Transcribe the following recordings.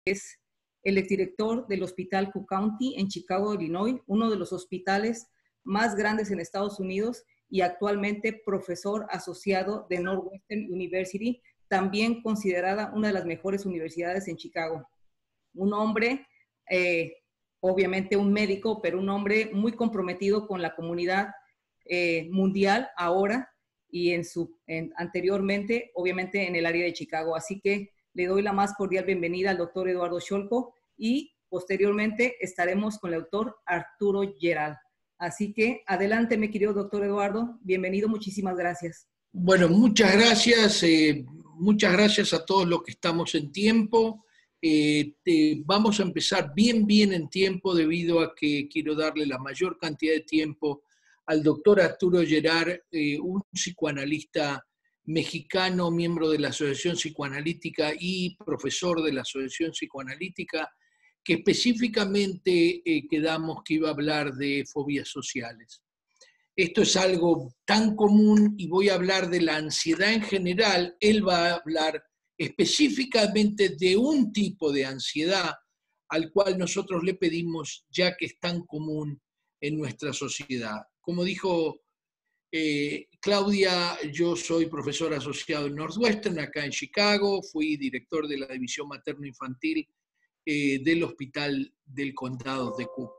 es el exdirector del Hospital Cook County en Chicago, Illinois, uno de los hospitales más grandes en Estados Unidos y actualmente profesor asociado de Northwestern University, también considerada una de las mejores universidades en Chicago. Un hombre, obviamente un médico, pero un hombre muy comprometido con la comunidad mundial ahora y anteriormente, obviamente, en el área de Chicago. Así que le doy la más cordial bienvenida al doctor Eduardo Scholko y posteriormente estaremos con el doctor Arturo Geral. Así que adelante, mi querido doctor Eduardo. Bienvenido, muchísimas gracias. Bueno, muchas gracias a todos los que estamos en tiempo. Vamos a empezar bien en tiempo debido a que quiero darle la mayor cantidad de tiempo al doctor Arturo Geral, un psicoanalista mexicano, miembro de la Asociación Psicoanalítica y profesor de la Asociación Psicoanalítica, que específicamente quedamos que iba a hablar de fobias sociales. Esto es algo tan común y voy a hablar de la ansiedad en general. Él va a hablar específicamente de un tipo de ansiedad al cual nosotros le pedimos, ya que es tan común en nuestra sociedad. Como dijo Claudia, yo soy profesor asociado en Northwestern, acá en Chicago, fui director de la división materno-infantil del Hospital del Condado de Cook.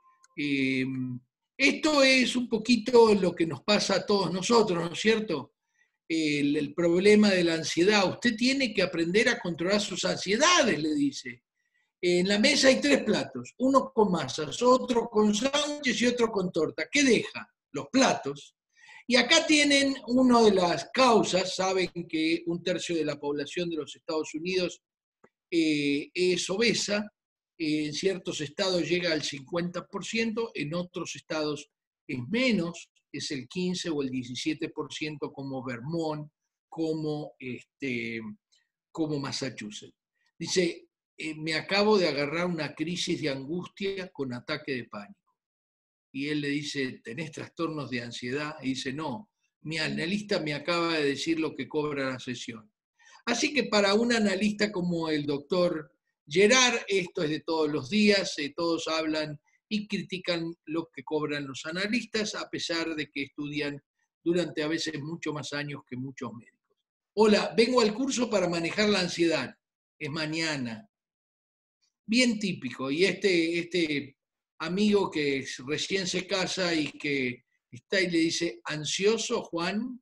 Esto es un poquito lo que nos pasa a todos nosotros, ¿no es cierto? El problema de la ansiedad. Usted tiene que aprender a controlar sus ansiedades, le dice. En la mesa hay 3 platos, uno con masas, otro con sándwiches y otro con torta. ¿Qué deja? Los platos. Y acá tienen una de las causas. Saben que 1/3 de la población de los Estados Unidos es obesa. En ciertos estados llega al 50%, en otros estados es menos, es el 15 o el 17% como Vermont, como Massachusetts. Dice, me acabo de agarrar una crisis de angustia con ataque de pánico. Y él le dice, ¿tenés trastornos de ansiedad? Y dice, no, mi analista me acaba de decir lo que cobra la sesión. Así que para un analista como el doctor Geral, esto es de todos los días, todos hablan y critican lo que cobran los analistas, a pesar de que estudian durante a veces mucho más años que muchos médicos. Hola, vengo al curso para manejar la ansiedad. Es mañana. Bien típico. Y este amigo que recién se casa y que está y le dice, ¿ansioso, Juan?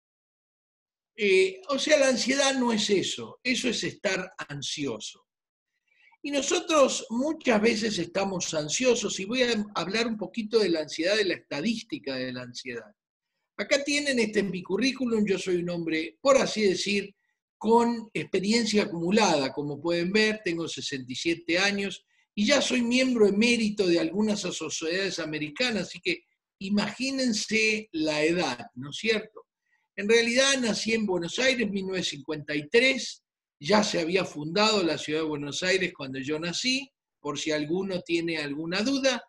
O sea, la ansiedad no es eso es estar ansioso. Y nosotros muchas veces estamos ansiosos, y voy a hablar un poquito de la ansiedad, de la estadística de la ansiedad. Acá tienen en mi currículum, yo soy un hombre, por así decir, con experiencia acumulada. Como pueden ver, tengo 67 años y ya soy miembro emérito de algunas sociedades americanas, así que imagínense la edad, ¿no es cierto? En realidad nací en Buenos Aires en 1953, ya se había fundado la ciudad de Buenos Aires cuando yo nací, por si alguno tiene alguna duda,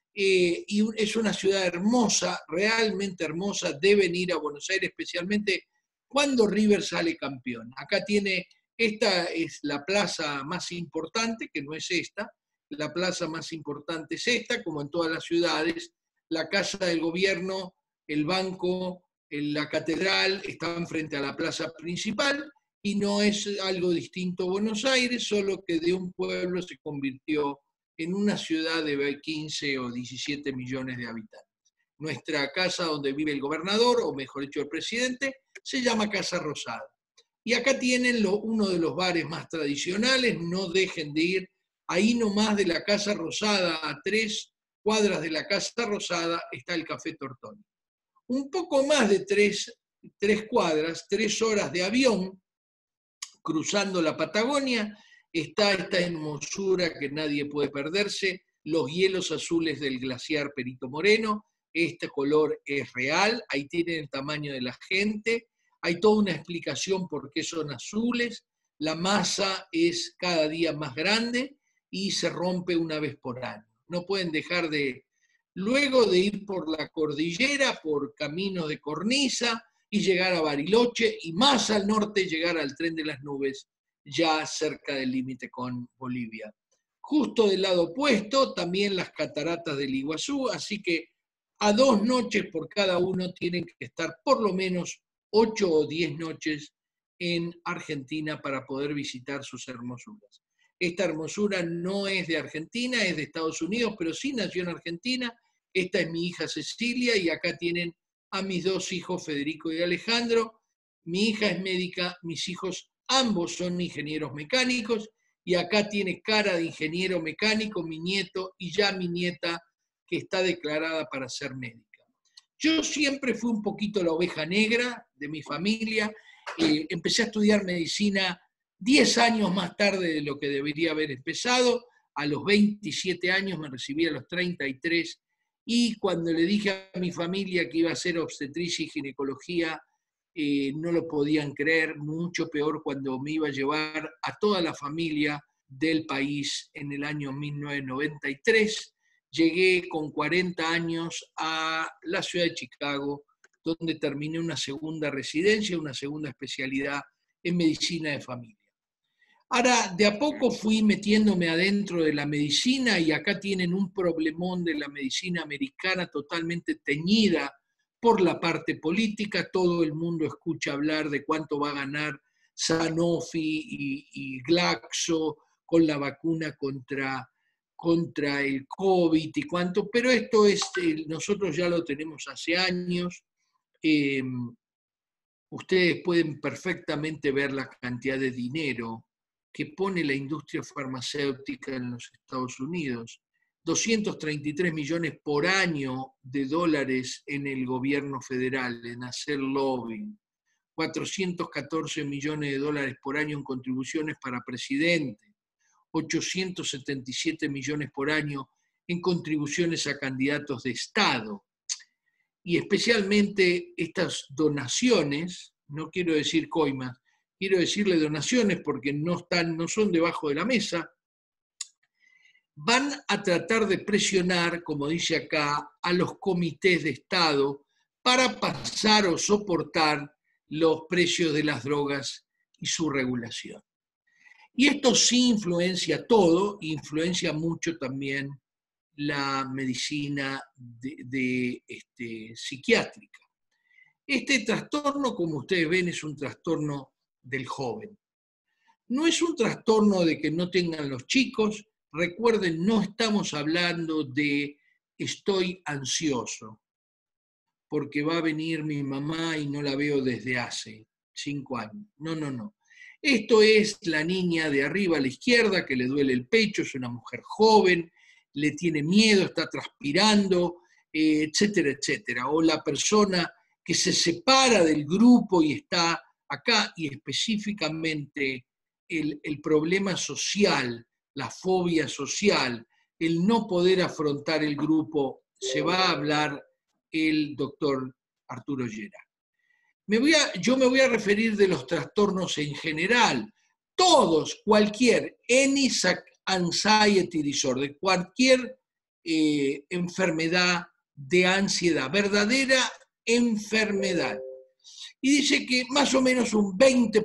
y es una ciudad hermosa, realmente hermosa. Deben ir a Buenos Aires, especialmente cuando River sale campeón. Acá tiene, esta es la plaza más importante, que no es esta, la plaza más importante es esta, como en todas las ciudades, la casa del gobierno, el banco, la catedral están frente a la plaza principal, y no es algo distinto a Buenos Aires, solo que de un pueblo se convirtió en una ciudad de 15 o 17 millones de habitantes. Nuestra casa donde vive el gobernador, o mejor dicho el presidente, se llama Casa Rosada. Y acá tienen uno de los bares más tradicionales, no dejen de ir. Ahí nomás de la Casa Rosada, a 3 cuadras de la Casa Rosada, está el Café Tortoni. Un poco más de 3 cuadras, 3 horas de avión, cruzando la Patagonia, está esta hermosura que nadie puede perderse, los hielos azules del glaciar Perito Moreno. Este color es real, ahí tienen el tamaño de la gente, hay toda una explicación por qué son azules. La masa es cada día más grande y se rompe una vez por año. No pueden dejar de, luego de ir por la cordillera, por caminos de cornisa, y llegar a Bariloche, y más al norte llegar al Tren de las Nubes, ya cerca del límite con Bolivia. Justo del lado opuesto, también las cataratas del Iguazú, así que a 2 noches por cada uno tienen que estar por lo menos 8 o 10 noches en Argentina para poder visitar sus hermosuras. Esta hermosura no es de Argentina, es de Estados Unidos, pero sí nació en Argentina. Esta es mi hija Cecilia y acá tienen a mis 2 hijos, Federico y Alejandro. Mi hija es médica, mis hijos ambos son ingenieros mecánicos y acá tiene cara de ingeniero mecánico mi nieto y ya mi nieta que está declarada para ser médica. Yo siempre fui un poquito la oveja negra de mi familia. Empecé a estudiar medicina 10 años más tarde de lo que debería haber empezado. A los 27 años me recibí a los 33 y cuando le dije a mi familia que iba a hacer obstetricia y ginecología, no lo podían creer, mucho peor cuando me iba a llevar a toda la familia del país en el año 1993. Llegué con 40 años a la ciudad de Chicago, donde terminé una segunda residencia, una segunda especialidad en medicina de familia. Ahora, de a poco fui metiéndome adentro de la medicina y acá tienen un problemón de la medicina americana totalmente teñida por la parte política. Todo el mundo escucha hablar de cuánto va a ganar Sanofi y Glaxo con la vacuna contra el COVID y cuánto, pero esto nosotros ya lo tenemos hace años. Ustedes pueden perfectamente ver la cantidad de dinero que pone la industria farmacéutica en los Estados Unidos. 233 millones por año de dólares en el gobierno federal, en hacer lobbying. 414 millones de dólares por año en contribuciones para presidente. 877 millones por año en contribuciones a candidatos de Estado. Y especialmente estas donaciones, no quiero decir coimas, quiero decirle donaciones porque no son debajo de la mesa, van a tratar de presionar, como dice acá, a los comités de Estado para pasar o soportar los precios de las drogas y su regulación. Y esto sí influencia todo, influencia mucho también la medicina psiquiátrica. Este trastorno, como ustedes ven, es un trastorno del joven. No es un trastorno de que no tengan los chicos. Recuerden, no estamos hablando de estoy ansioso porque va a venir mi mamá y no la veo desde hace 5 años. No, no, no. Esto es la niña de arriba a la izquierda que le duele el pecho, es una mujer joven, le tiene miedo, está transpirando, etcétera, etcétera. O la persona que se separa del grupo y está acá, y específicamente el problema social, la fobia social, el no poder afrontar el grupo, se va a hablar el doctor Arturo Llera. Yo me voy a referir de los trastornos en general. Todos, cualquier, any anxiety disorder, cualquier enfermedad de ansiedad, verdadera enfermedad. Y dice que más o menos un 20%,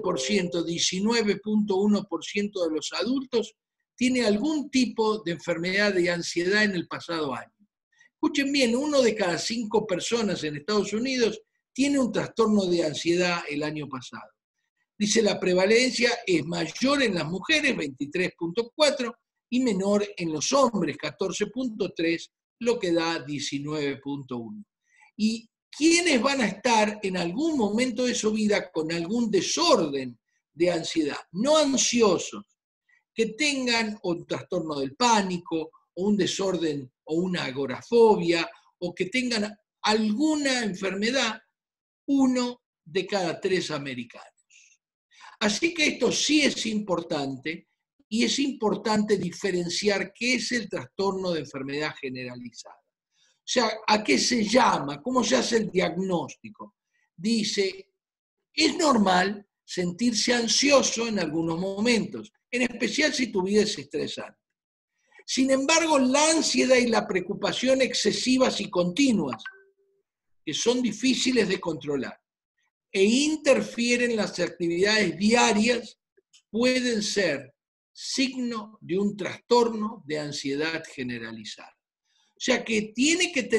19.1% de los adultos tiene algún tipo de enfermedad de ansiedad en el pasado año. Escuchen bien, 1 de cada 5 personas en Estados Unidos tiene un trastorno de ansiedad el año pasado. Dice la prevalencia es mayor en las mujeres, 23.4, y menor en los hombres, 14.3, lo que da 19.1. ¿Y quiénes van a estar en algún momento de su vida con algún desorden de ansiedad? No ansiosos, que tengan un trastorno del pánico, o un desorden, o una agorafobia, o que tengan alguna enfermedad, 1 de cada 3 americanos. Así que esto sí es importante, y es importante diferenciar qué es el trastorno de enfermedad generalizada. O sea, ¿a qué se llama? ¿Cómo se hace el diagnóstico? Dice, es normal sentirse ansioso en algunos momentos, en especial si tu vida es estresante. Sin embargo, la ansiedad y la preocupación excesivas y continuas, que son difíciles de controlar, e interfieren en las actividades diarias, pueden ser signo de un trastorno de ansiedad generalizada. O sea que tiene que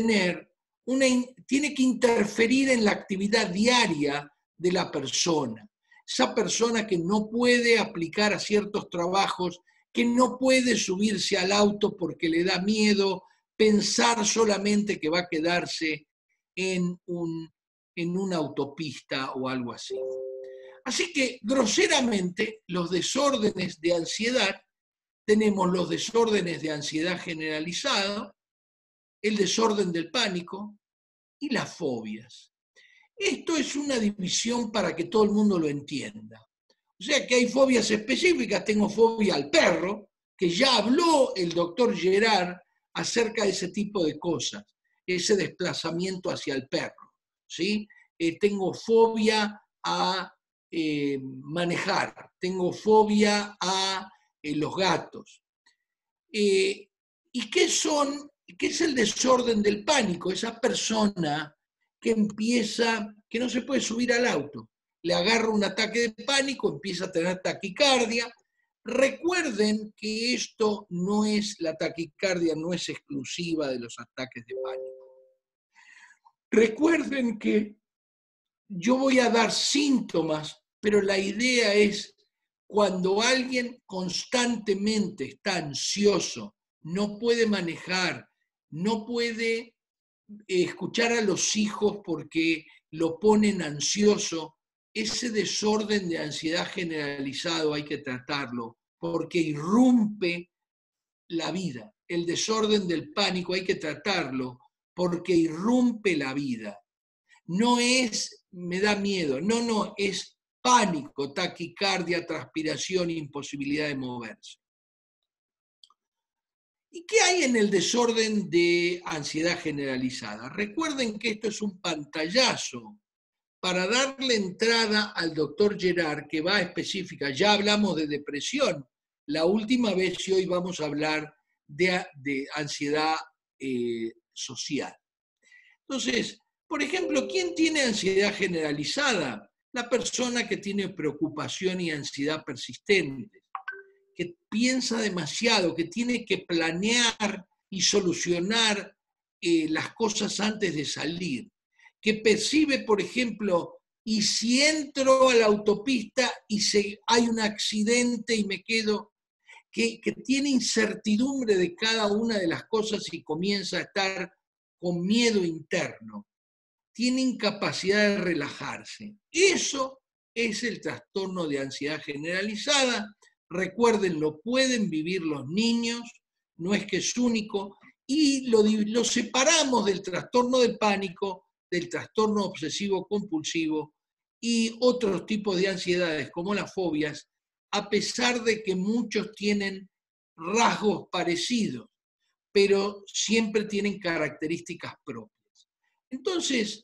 tiene que interferir en la actividad diaria de la persona. Esa persona que no puede aplicar a ciertos trabajos, que no puede subirse al auto porque le da miedo pensar solamente que va a quedarse en una autopista o algo así. Así que, groseramente, los desórdenes de ansiedad, tenemos los desórdenes de ansiedad generalizada, el desorden del pánico y las fobias. Esto es una división para que todo el mundo lo entienda. O sea que hay fobias específicas, tengo fobia al perro, que ya habló el doctor Gerard acerca de ese tipo de cosas, ese desplazamiento hacia el perro, ¿sí? Tengo fobia a manejar, tengo fobia a los gatos. ¿Y qué es el desorden del pánico? Esa persona que no se puede subir al auto, le agarra un ataque de pánico, empieza a tener taquicardia. Recuerden que la taquicardia no es exclusiva de los ataques de pánico. Recuerden que yo voy a dar síntomas, pero la idea es cuando alguien constantemente está ansioso, no puede manejar, no puede escuchar a los hijos porque lo ponen ansioso, ese desorden de ansiedad generalizado hay que tratarlo porque irrumpe la vida. El desorden del pánico hay que tratarlo porque irrumpe la vida. No es, me da miedo, no, es pánico, taquicardia, transpiración, imposibilidad de moverse. ¿Y qué hay en el desorden de ansiedad generalizada? Recuerden que esto es un pantallazo para darle entrada al doctor Gerard, que va específica. Ya hablamos de depresión la última vez y hoy vamos a hablar de ansiedad social. Entonces, por ejemplo, ¿quién tiene ansiedad generalizada? La persona que tiene preocupación y ansiedad persistente, que piensa demasiado, que tiene que planear y solucionar las cosas antes de salir, que percibe, por ejemplo, y si entro a la autopista y hay un accidente y me quedo, que tiene incertidumbre de cada una de las cosas y comienza a estar con miedo interno, tiene incapacidad de relajarse. Eso es el trastorno de ansiedad generalizada. Recuerden, lo pueden vivir los niños, no es que es único, y lo separamos del trastorno del pánico, del trastorno obsesivo compulsivo y otros tipos de ansiedades como las fobias, a pesar de que muchos tienen rasgos parecidos, pero siempre tienen características propias. Entonces,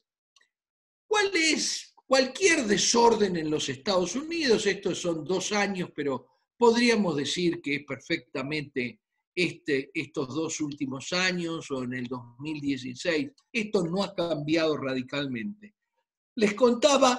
cualquier desorden en los Estados Unidos? Estos son 2 años, pero podríamos decir que es perfectamente estos 2 últimos años o en el 2016. Esto no ha cambiado radicalmente. Les contaba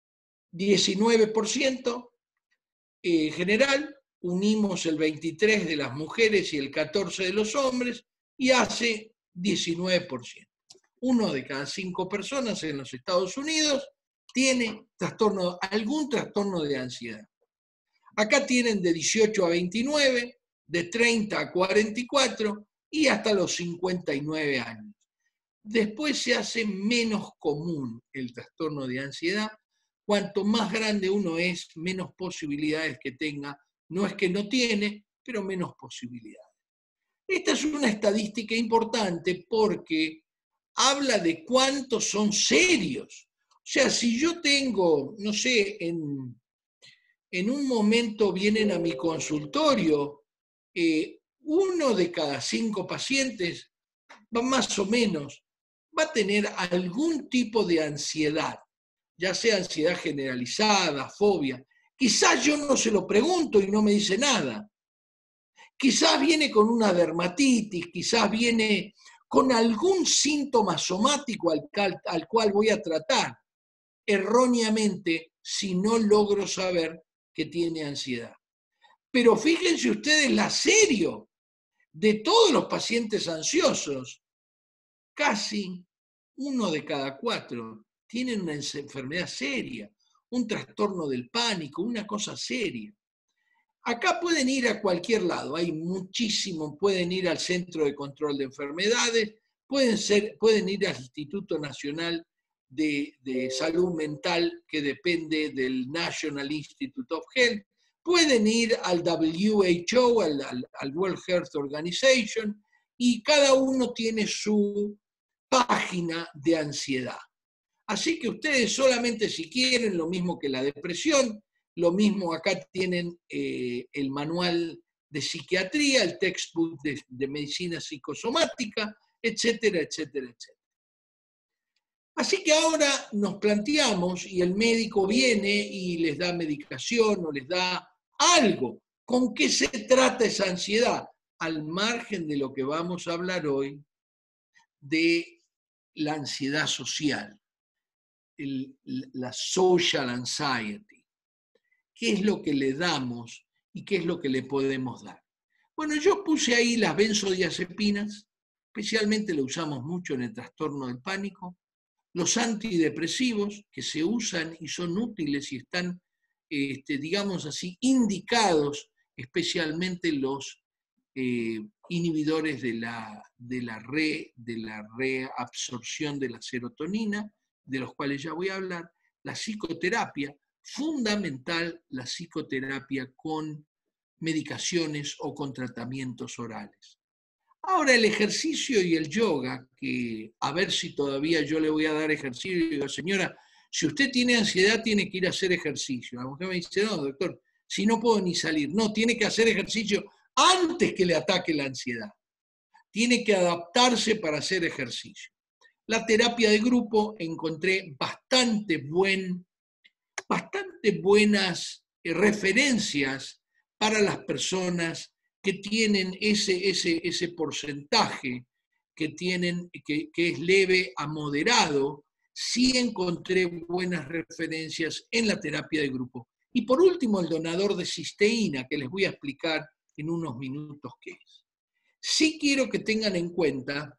19% general, unimos el 23% de las mujeres y el 14% de los hombres y hace 19%. 1 de cada 5 personas en los Estados Unidos tiene algún trastorno de ansiedad. Acá tienen de 18 a 29, de 30 a 44 y hasta los 59 años. Después se hace menos común el trastorno de ansiedad. Cuanto más grande uno es, menos posibilidades que tenga. No es que no tiene, pero menos posibilidades. Esta es una estadística importante porque habla de cuántos son serios. O sea, si yo tengo, no sé, en un momento vienen a mi consultorio, 1 de cada 5 pacientes, más o menos, va a tener algún tipo de ansiedad, ya sea ansiedad generalizada, fobia. Quizás yo no se lo pregunto y no me dice nada. Quizás viene con una dermatitis, quizás viene con algún síntoma somático al cual voy a tratar. Erróneamente, si no logro saber que tiene ansiedad. Pero fíjense ustedes la serio de todos los pacientes ansiosos, casi 1 de cada 4 tienen una enfermedad seria, un trastorno del pánico, una cosa seria. Acá pueden ir a cualquier lado, hay muchísimo, pueden ir al Centro de Control de Enfermedades, pueden ir al Instituto Nacional de Salud Mental, que depende del National Institute of Health, pueden ir al WHO, al World Health Organization, y cada uno tiene su página de ansiedad. Así que ustedes solamente si quieren, lo mismo que la depresión, lo mismo acá tienen el manual de psiquiatría, el textbook de medicina psicosomática, etcétera, etcétera, etcétera. Así que ahora nos planteamos, y el médico viene y les da medicación o les da algo. ¿Con qué se trata esa ansiedad? Al margen de lo que vamos a hablar hoy, de la ansiedad social, la social anxiety. ¿Qué es lo que le damos y qué es lo que le podemos dar? Bueno, yo puse ahí las benzodiazepinas, especialmente lo usamos mucho en el trastorno del pánico, los antidepresivos que se usan y son útiles y están, digamos así, indicados, especialmente los inhibidores de la reabsorción de la serotonina, de los cuales ya voy a hablar, la psicoterapia, fundamental la psicoterapia con medicaciones o con tratamientos orales. Ahora el ejercicio y el yoga, que a ver si todavía yo le voy a dar ejercicio, y digo, señora, si usted tiene ansiedad tiene que ir a hacer ejercicio. La mujer me dice, no, doctor, si no puedo ni salir. No, tiene que hacer ejercicio antes que le ataque la ansiedad. Tiene que adaptarse para hacer ejercicio. La terapia de grupo encontré bastante buenas referencias para las personas que tienen ese porcentaje que es leve a moderado. Sí encontré buenas referencias en la terapia de grupo. Y por último, el donador de cisteína, que les voy a explicar en unos minutos qué es. Sí quiero que tengan en cuenta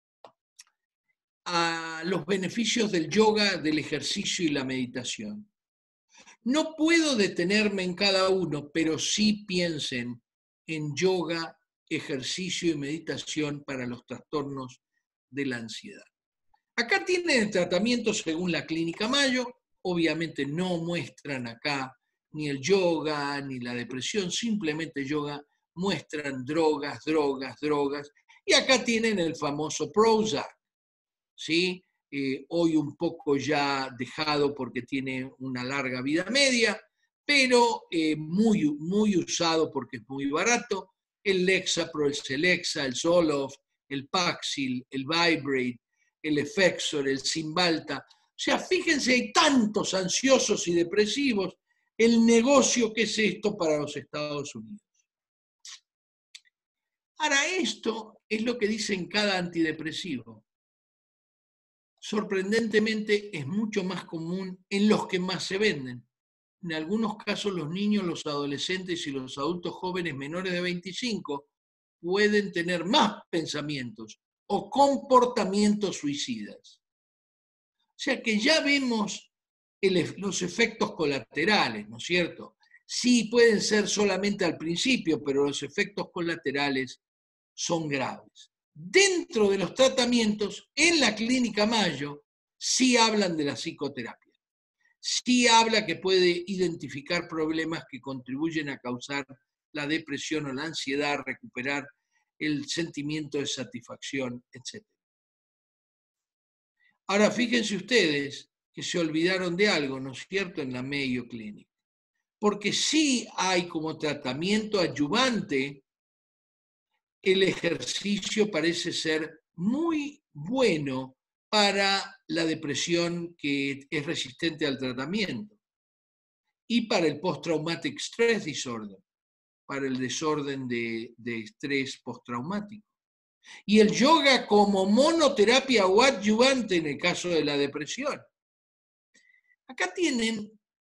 a los beneficios del yoga, del ejercicio y la meditación. No puedo detenerme en cada uno, pero sí piensen en yoga, ejercicio y meditación para los trastornos de la ansiedad. Acá tienen el tratamiento según la Clínica Mayo, obviamente no muestran acá ni el yoga ni la depresión, simplemente yoga, muestran drogas, y acá tienen el famoso Prozac, ¿sí? Hoy un poco ya dejado porque tiene una larga vida media, pero muy usado porque es muy barato, el Lexapro, el Celexa, el Zoloft, el Paxil, el Vibrate, el Effexor, el Cymbalta. O sea, fíjense, hay tantos ansiosos y depresivos, el negocio que es esto para los Estados Unidos. Ahora, esto es lo que dicen cada antidepresivo. Sorprendentemente es mucho más común en los que más se venden. En algunos casos los niños, los adolescentes y los adultos jóvenes menores de 25 pueden tener más pensamientos o comportamientos suicidas. O sea que ya vemos los efectos colaterales, ¿no es cierto? Sí, pueden ser solamente al principio, pero los efectos colaterales son graves. Dentro de los tratamientos, en la Clínica Mayo, sí hablan de la psicoterapia. Sí habla que puede identificar problemas que contribuyen a causar la depresión o la ansiedad, recuperar el sentimiento de satisfacción, etc. Ahora, fíjense ustedes que se olvidaron de algo, ¿no es cierto?, en la Mayo Clinic. Porque sí hay como tratamiento adyuvante, el ejercicio parece ser muy bueno para la depresión que es resistente al tratamiento y para el post-traumatic stress disorder, para el desorden de estrés postraumático. Y el yoga como monoterapia o adyuvante en el caso de la depresión. Acá tienen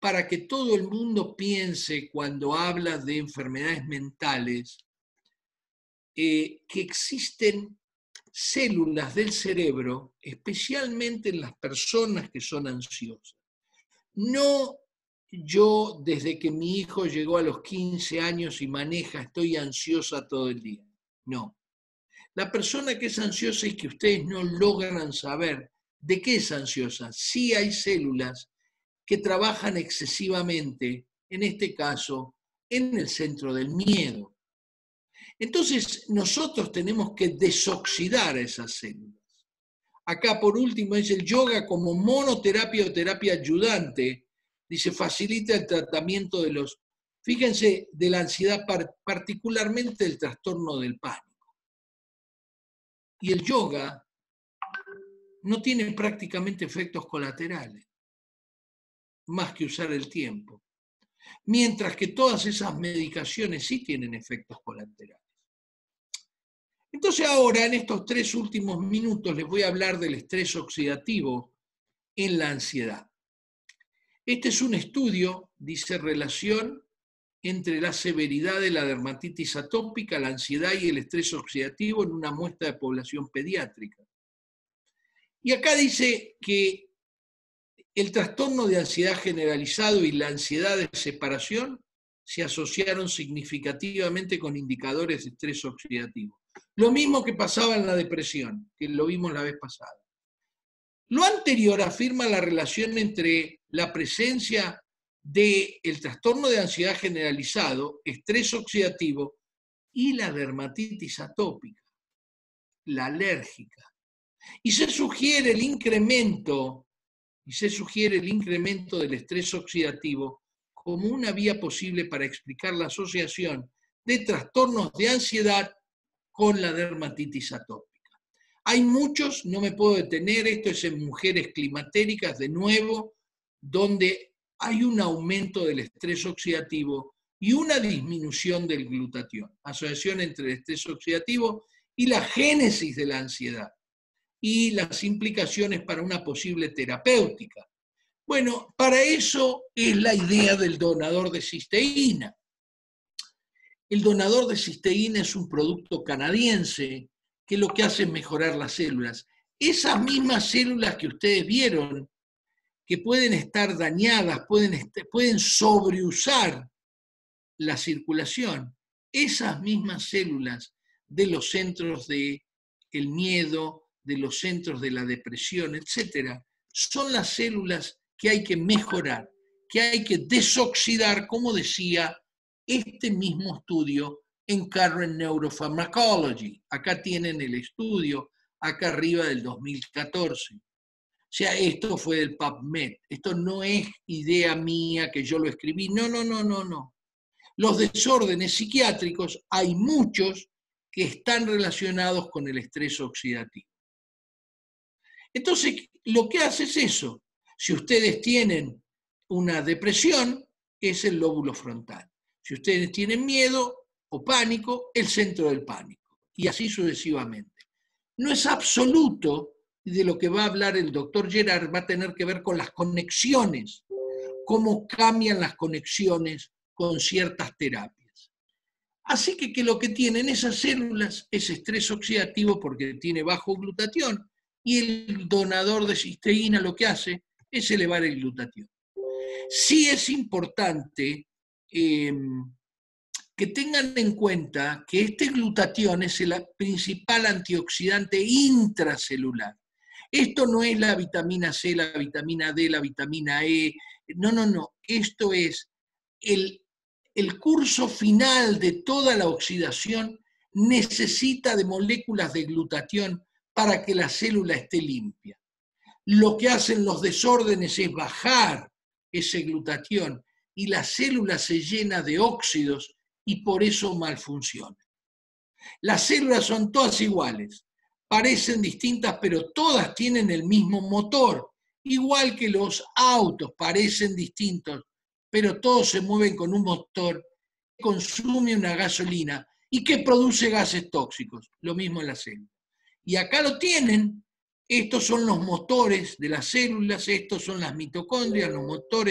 para que todo el mundo piense cuando habla de enfermedades mentales que existen células del cerebro, especialmente en las personas que son ansiosas. No yo desde que mi hijo llegó a los 15 años y maneja, estoy ansiosa todo el día. No. La persona que es ansiosa y que ustedes no logran saber de qué es ansiosa. Sí hay células que trabajan excesivamente, en este caso, en el centro del miedo. Entonces, nosotros tenemos que desoxidar esas células. Acá, por último, es el yoga como monoterapia o terapia ayudante. Dice, facilita el tratamiento de los, fíjense, de la ansiedad, particularmente el trastorno del pánico. Y el yoga no tiene prácticamente efectos colaterales, más que usar el tiempo. Mientras que todas esas medicaciones sí tienen efectos colaterales. Entonces ahora, en estos 3 últimos minutos, les voy a hablar del estrés oxidativo en la ansiedad. Este es un estudio, dice, relación entre la severidad de la dermatitis atópica, la ansiedad y el estrés oxidativo en una muestra de población pediátrica. Y acá dice que el trastorno de ansiedad generalizado y la ansiedad de separación se asociaron significativamente con indicadores de estrés oxidativo. Lo mismo que pasaba en la depresión, que lo vimos la vez pasada. Lo anterior afirma la relación entre la presencia del trastorno de ansiedad generalizado, estrés oxidativo y la dermatitis atópica, la alérgica. Y se sugiere el incremento del estrés oxidativo como una vía posible para explicar la asociación de trastornos de ansiedad con la dermatitis atópica. Hay muchos, no me puedo detener, esto es en mujeres climatéricas, de nuevo, donde hay un aumento del estrés oxidativo y una disminución del glutatión, asociación entre el estrés oxidativo y la génesis de la ansiedad y las implicaciones para una posible terapéutica. Bueno, para eso es la idea del donador de cisteína. El donador de cisteína es un producto canadiense que lo que hace es mejorar las células. Esas mismas células que ustedes vieron, que pueden estar dañadas, pueden sobreusar la circulación, esas mismas células de los centros del miedo, de los centros de la depresión, etcétera, son las células que hay que mejorar, que hay que desoxidar, como decía este mismo estudio en Current Neuropharmacology. Acá tienen el estudio, acá arriba del 2014. O sea, esto fue del PubMed. Esto no es idea mía que yo lo escribí. No. Los desórdenes psiquiátricos, hay muchos que están relacionados con el estrés oxidativo. Entonces, lo que hace es eso. Si ustedes tienen una depresión, es el lóbulo frontal. Si ustedes tienen miedo o pánico, el centro del pánico. Y así sucesivamente. No es absoluto, de lo que va a hablar el doctor Gerard, va a tener que ver con las conexiones, cómo cambian las conexiones con ciertas terapias. Así que lo que tienen esas células es estrés oxidativo porque tiene bajo glutatión, y el donador de cisteína lo que hace es elevar el glutatión. Sí es importante que tengan en cuenta que este glutatión es el principal antioxidante intracelular. Esto no es la vitamina C, la vitamina D, la vitamina E, no. Esto es el curso final de toda la oxidación necesita de moléculas de glutatión para que la célula esté limpia. Lo que hacen los desórdenes es bajar ese glutatión y la célula se llena de óxidos y por eso mal funciona. Las células son todas iguales, parecen distintas, pero todas tienen el mismo motor, igual que los autos parecen distintos, pero todos se mueven con un motor que consume una gasolina y que produce gases tóxicos, lo mismo en la célula. Y acá lo tienen, estos son los motores de las células, estos son las mitocondrias, los motores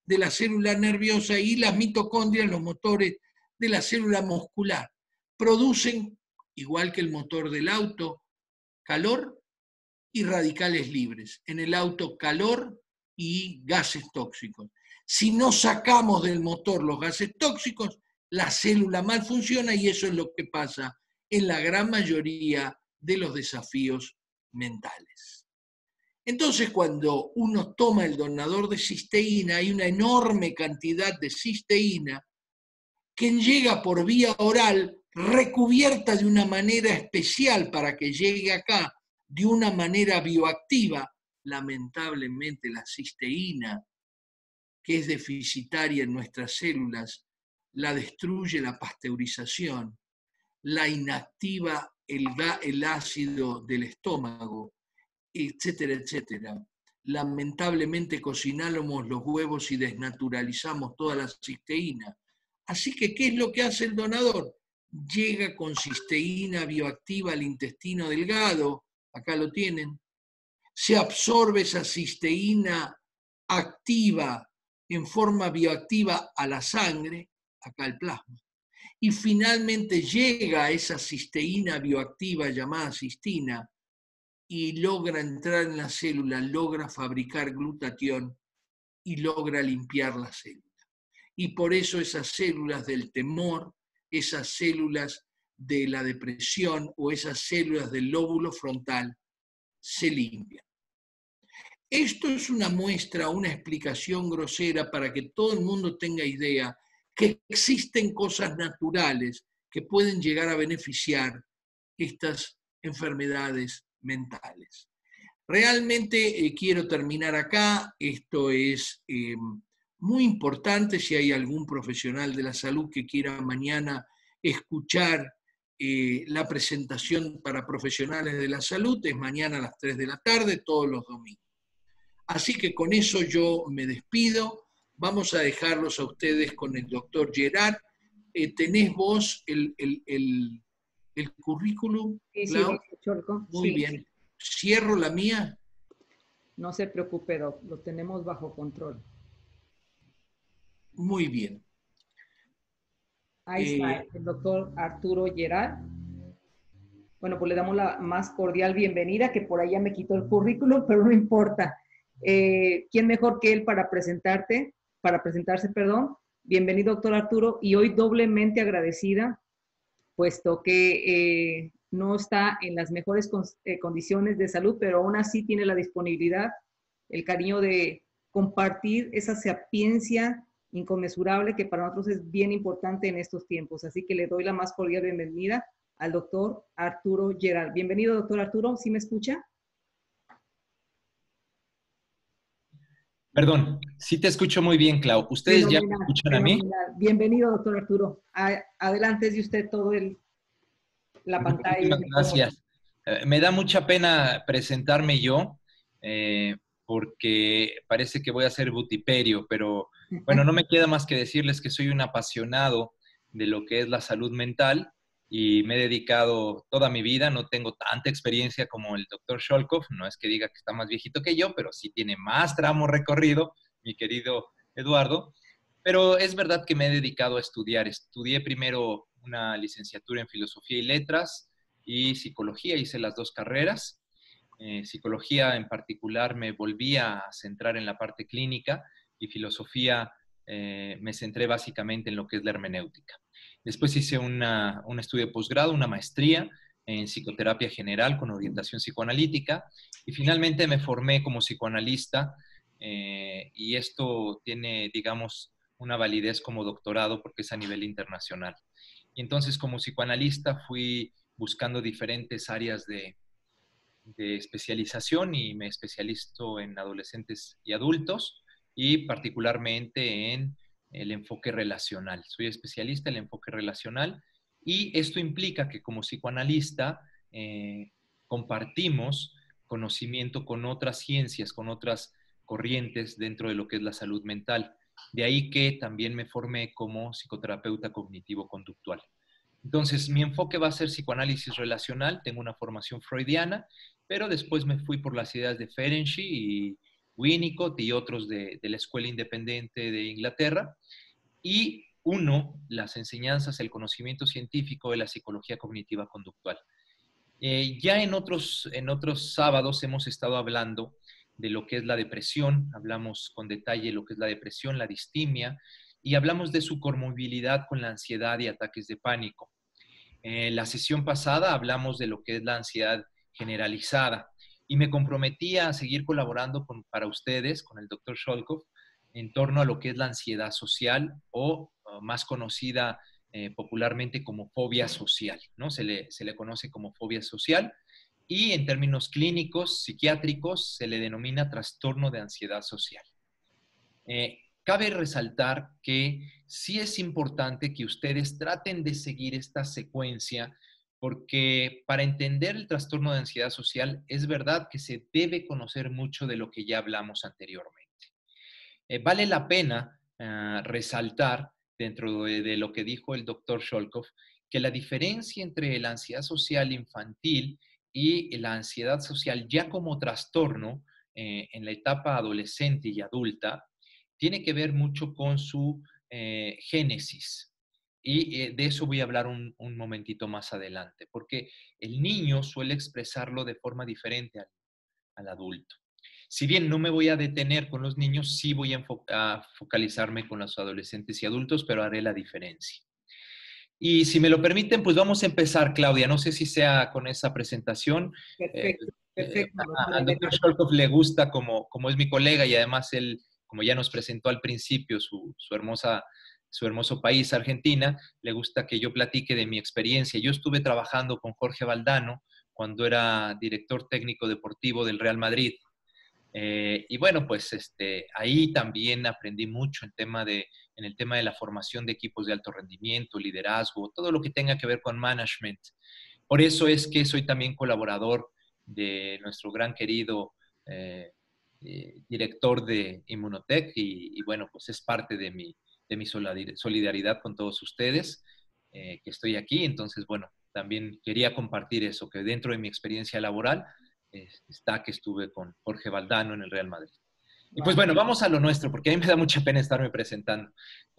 de la célula nerviosa, y las mitocondrias, los motores de la célula muscular. Producen, igual que el motor del auto, calor y radicales libres. En el auto, calor y gases tóxicos. Si no sacamos del motor los gases tóxicos, la célula mal funciona, y eso es lo que pasa en la gran mayoría de los desafíos mentales. Entonces, cuando uno toma el donador de cisteína, hay una enorme cantidad de cisteína que llega por vía oral, recubierta de una manera especial para que llegue acá de una manera bioactiva. Lamentablemente, la cisteína, que es deficitaria en nuestras células, la destruye la pasteurización, la inactiva el ácido del estómago, etcétera, etcétera. Lamentablemente cocinamos los huevos y desnaturalizamos toda la cisteína. Así que, ¿qué es lo que hace el donador? Llega con cisteína bioactiva al intestino delgado, acá lo tienen, se absorbe esa cisteína activa en forma bioactiva a la sangre, acá el plasma, y finalmente llega esa cisteína bioactiva llamada cistina y logra entrar en la célula, logra fabricar glutatión y logra limpiar la célula. Y por eso esas células del temor, esas células de la depresión o esas células del lóbulo frontal se limpian. Esto es una muestra, una explicación grosera para que todo el mundo tenga idea que existen cosas naturales que pueden llegar a beneficiar estas enfermedades mentales. Realmente quiero terminar acá. Esto es muy importante. Si hay algún profesional de la salud que quiera mañana escuchar la presentación para profesionales de la salud, es mañana a las 3 de la tarde, todos los domingos. Así que con eso yo me despido. Vamos a dejarlos a ustedes con el doctor Gerard. ¿Tenés vos el currículum, Clau? Sí, Cholco. Muy bien. ¿Cierro la mía? No se preocupe, Doc, lo tenemos bajo control. Muy bien. Ahí está el doctor Arturo Gerard. Bueno, pues le damos la más cordial bienvenida, que por allá me quitó el currículum, pero no importa. ¿Quién mejor que él para presentarse? Bienvenido, doctor Arturo, y hoy doblemente agradecida, puesto que no está en las mejores condiciones de salud, pero aún así tiene la disponibilidad, el cariño de compartir esa sapiencia inconmensurable que para nosotros es bien importante en estos tiempos. Así que le doy la más cordial bienvenida al doctor Arturo Gerard. Bienvenido, doctor Arturo, ¿sí me escucha? Perdón, sí te escucho muy bien, Clau. ¿Ustedes ya me escuchan a mí? Bienvenido, doctor Arturo. Adelante, es de usted todo la pantalla. Muchísimas gracias. Me da mucha pena presentarme yo, porque parece que voy a ser vutiperio, pero bueno, no me queda más que decirles que soy un apasionado de lo que es la salud mental y me he dedicado toda mi vida. No tengo tanta experiencia como el doctor Sholkov, no es que diga que está más viejito que yo, pero sí tiene más tramo recorrido, mi querido Eduardo. Pero es verdad que me he dedicado a estudiar. Estudié primero una licenciatura en Filosofía y Letras y Psicología, hice las dos carreras. Psicología en particular me volví a centrar en la parte clínica y Filosofía me centré básicamente en lo que es la hermenéutica. Después hice un estudio de posgrado, una maestría en psicoterapia general con orientación psicoanalítica y finalmente me formé como psicoanalista y esto tiene, digamos, una validez como doctorado porque es a nivel internacional. Y entonces como psicoanalista fui buscando diferentes áreas de especialización y me especializo en adolescentes y adultos y particularmente en el enfoque relacional. Soy especialista en el enfoque relacional y esto implica que como psicoanalista compartimos conocimiento con otras ciencias, con otras corrientes dentro de lo que es la salud mental. De ahí que también me formé como psicoterapeuta cognitivo-conductual. Entonces, mi enfoque va a ser psicoanálisis relacional, tengo una formación freudiana, pero después me fui por las ideas de Ferenczi Winnicott y otros de la Escuela Independiente de Inglaterra. Y uno, las enseñanzas, el conocimiento científico de la psicología cognitiva conductual. Ya en otros sábados hemos estado hablando de lo que es la depresión, hablamos con detalle de lo que es la depresión, la distimia, y hablamos de su comorbilidad con la ansiedad y ataques de pánico. En la sesión pasada hablamos de lo que es la ansiedad generalizada y me comprometí a seguir colaborando para ustedes, con el doctor Sholkov, en torno a lo que es la ansiedad social o más conocida popularmente como fobia social, ¿no? Se le conoce como fobia social y en términos clínicos, psiquiátricos, se le denomina trastorno de ansiedad social. Cabe resaltar que sí es importante que ustedes traten de seguir esta secuencia porque para entender el trastorno de ansiedad social es verdad que se debe conocer mucho de lo que ya hablamos anteriormente. Vale la pena resaltar dentro de lo que dijo el doctor Sholkov que la diferencia entre la ansiedad social infantil y la ansiedad social ya como trastorno en la etapa adolescente y adulta tiene que ver mucho con su génesis. Y de eso voy a hablar un momentito más adelante, porque el niño suele expresarlo de forma diferente al adulto. Si bien no me voy a detener con los niños, sí voy a focalizarme con los adolescentes y adultos, pero haré la diferencia. Y si me lo permiten, pues vamos a empezar, Claudia. No sé si sea con esa presentación. Perfecto, perfecto. Al doctor Sholkov le gusta como es mi colega y además él, como ya nos presentó al principio, su hermoso país, Argentina, le gusta que yo platique de mi experiencia. Yo estuve trabajando con Jorge Valdano cuando era director técnico deportivo del Real Madrid. Y bueno, pues ahí también aprendí mucho en el tema de la formación de equipos de alto rendimiento, liderazgo, todo lo que tenga que ver con management. Por eso es que soy también colaborador de nuestro gran querido director de Inmunotech y bueno, pues es parte de mi solidaridad con todos ustedes que estoy aquí. Entonces, bueno, también quería compartir eso, que dentro de mi experiencia laboral está que estuve con Jorge Valdano en el Real Madrid. Y pues bueno, vamos a lo nuestro, porque a mí me da mucha pena estarme presentando.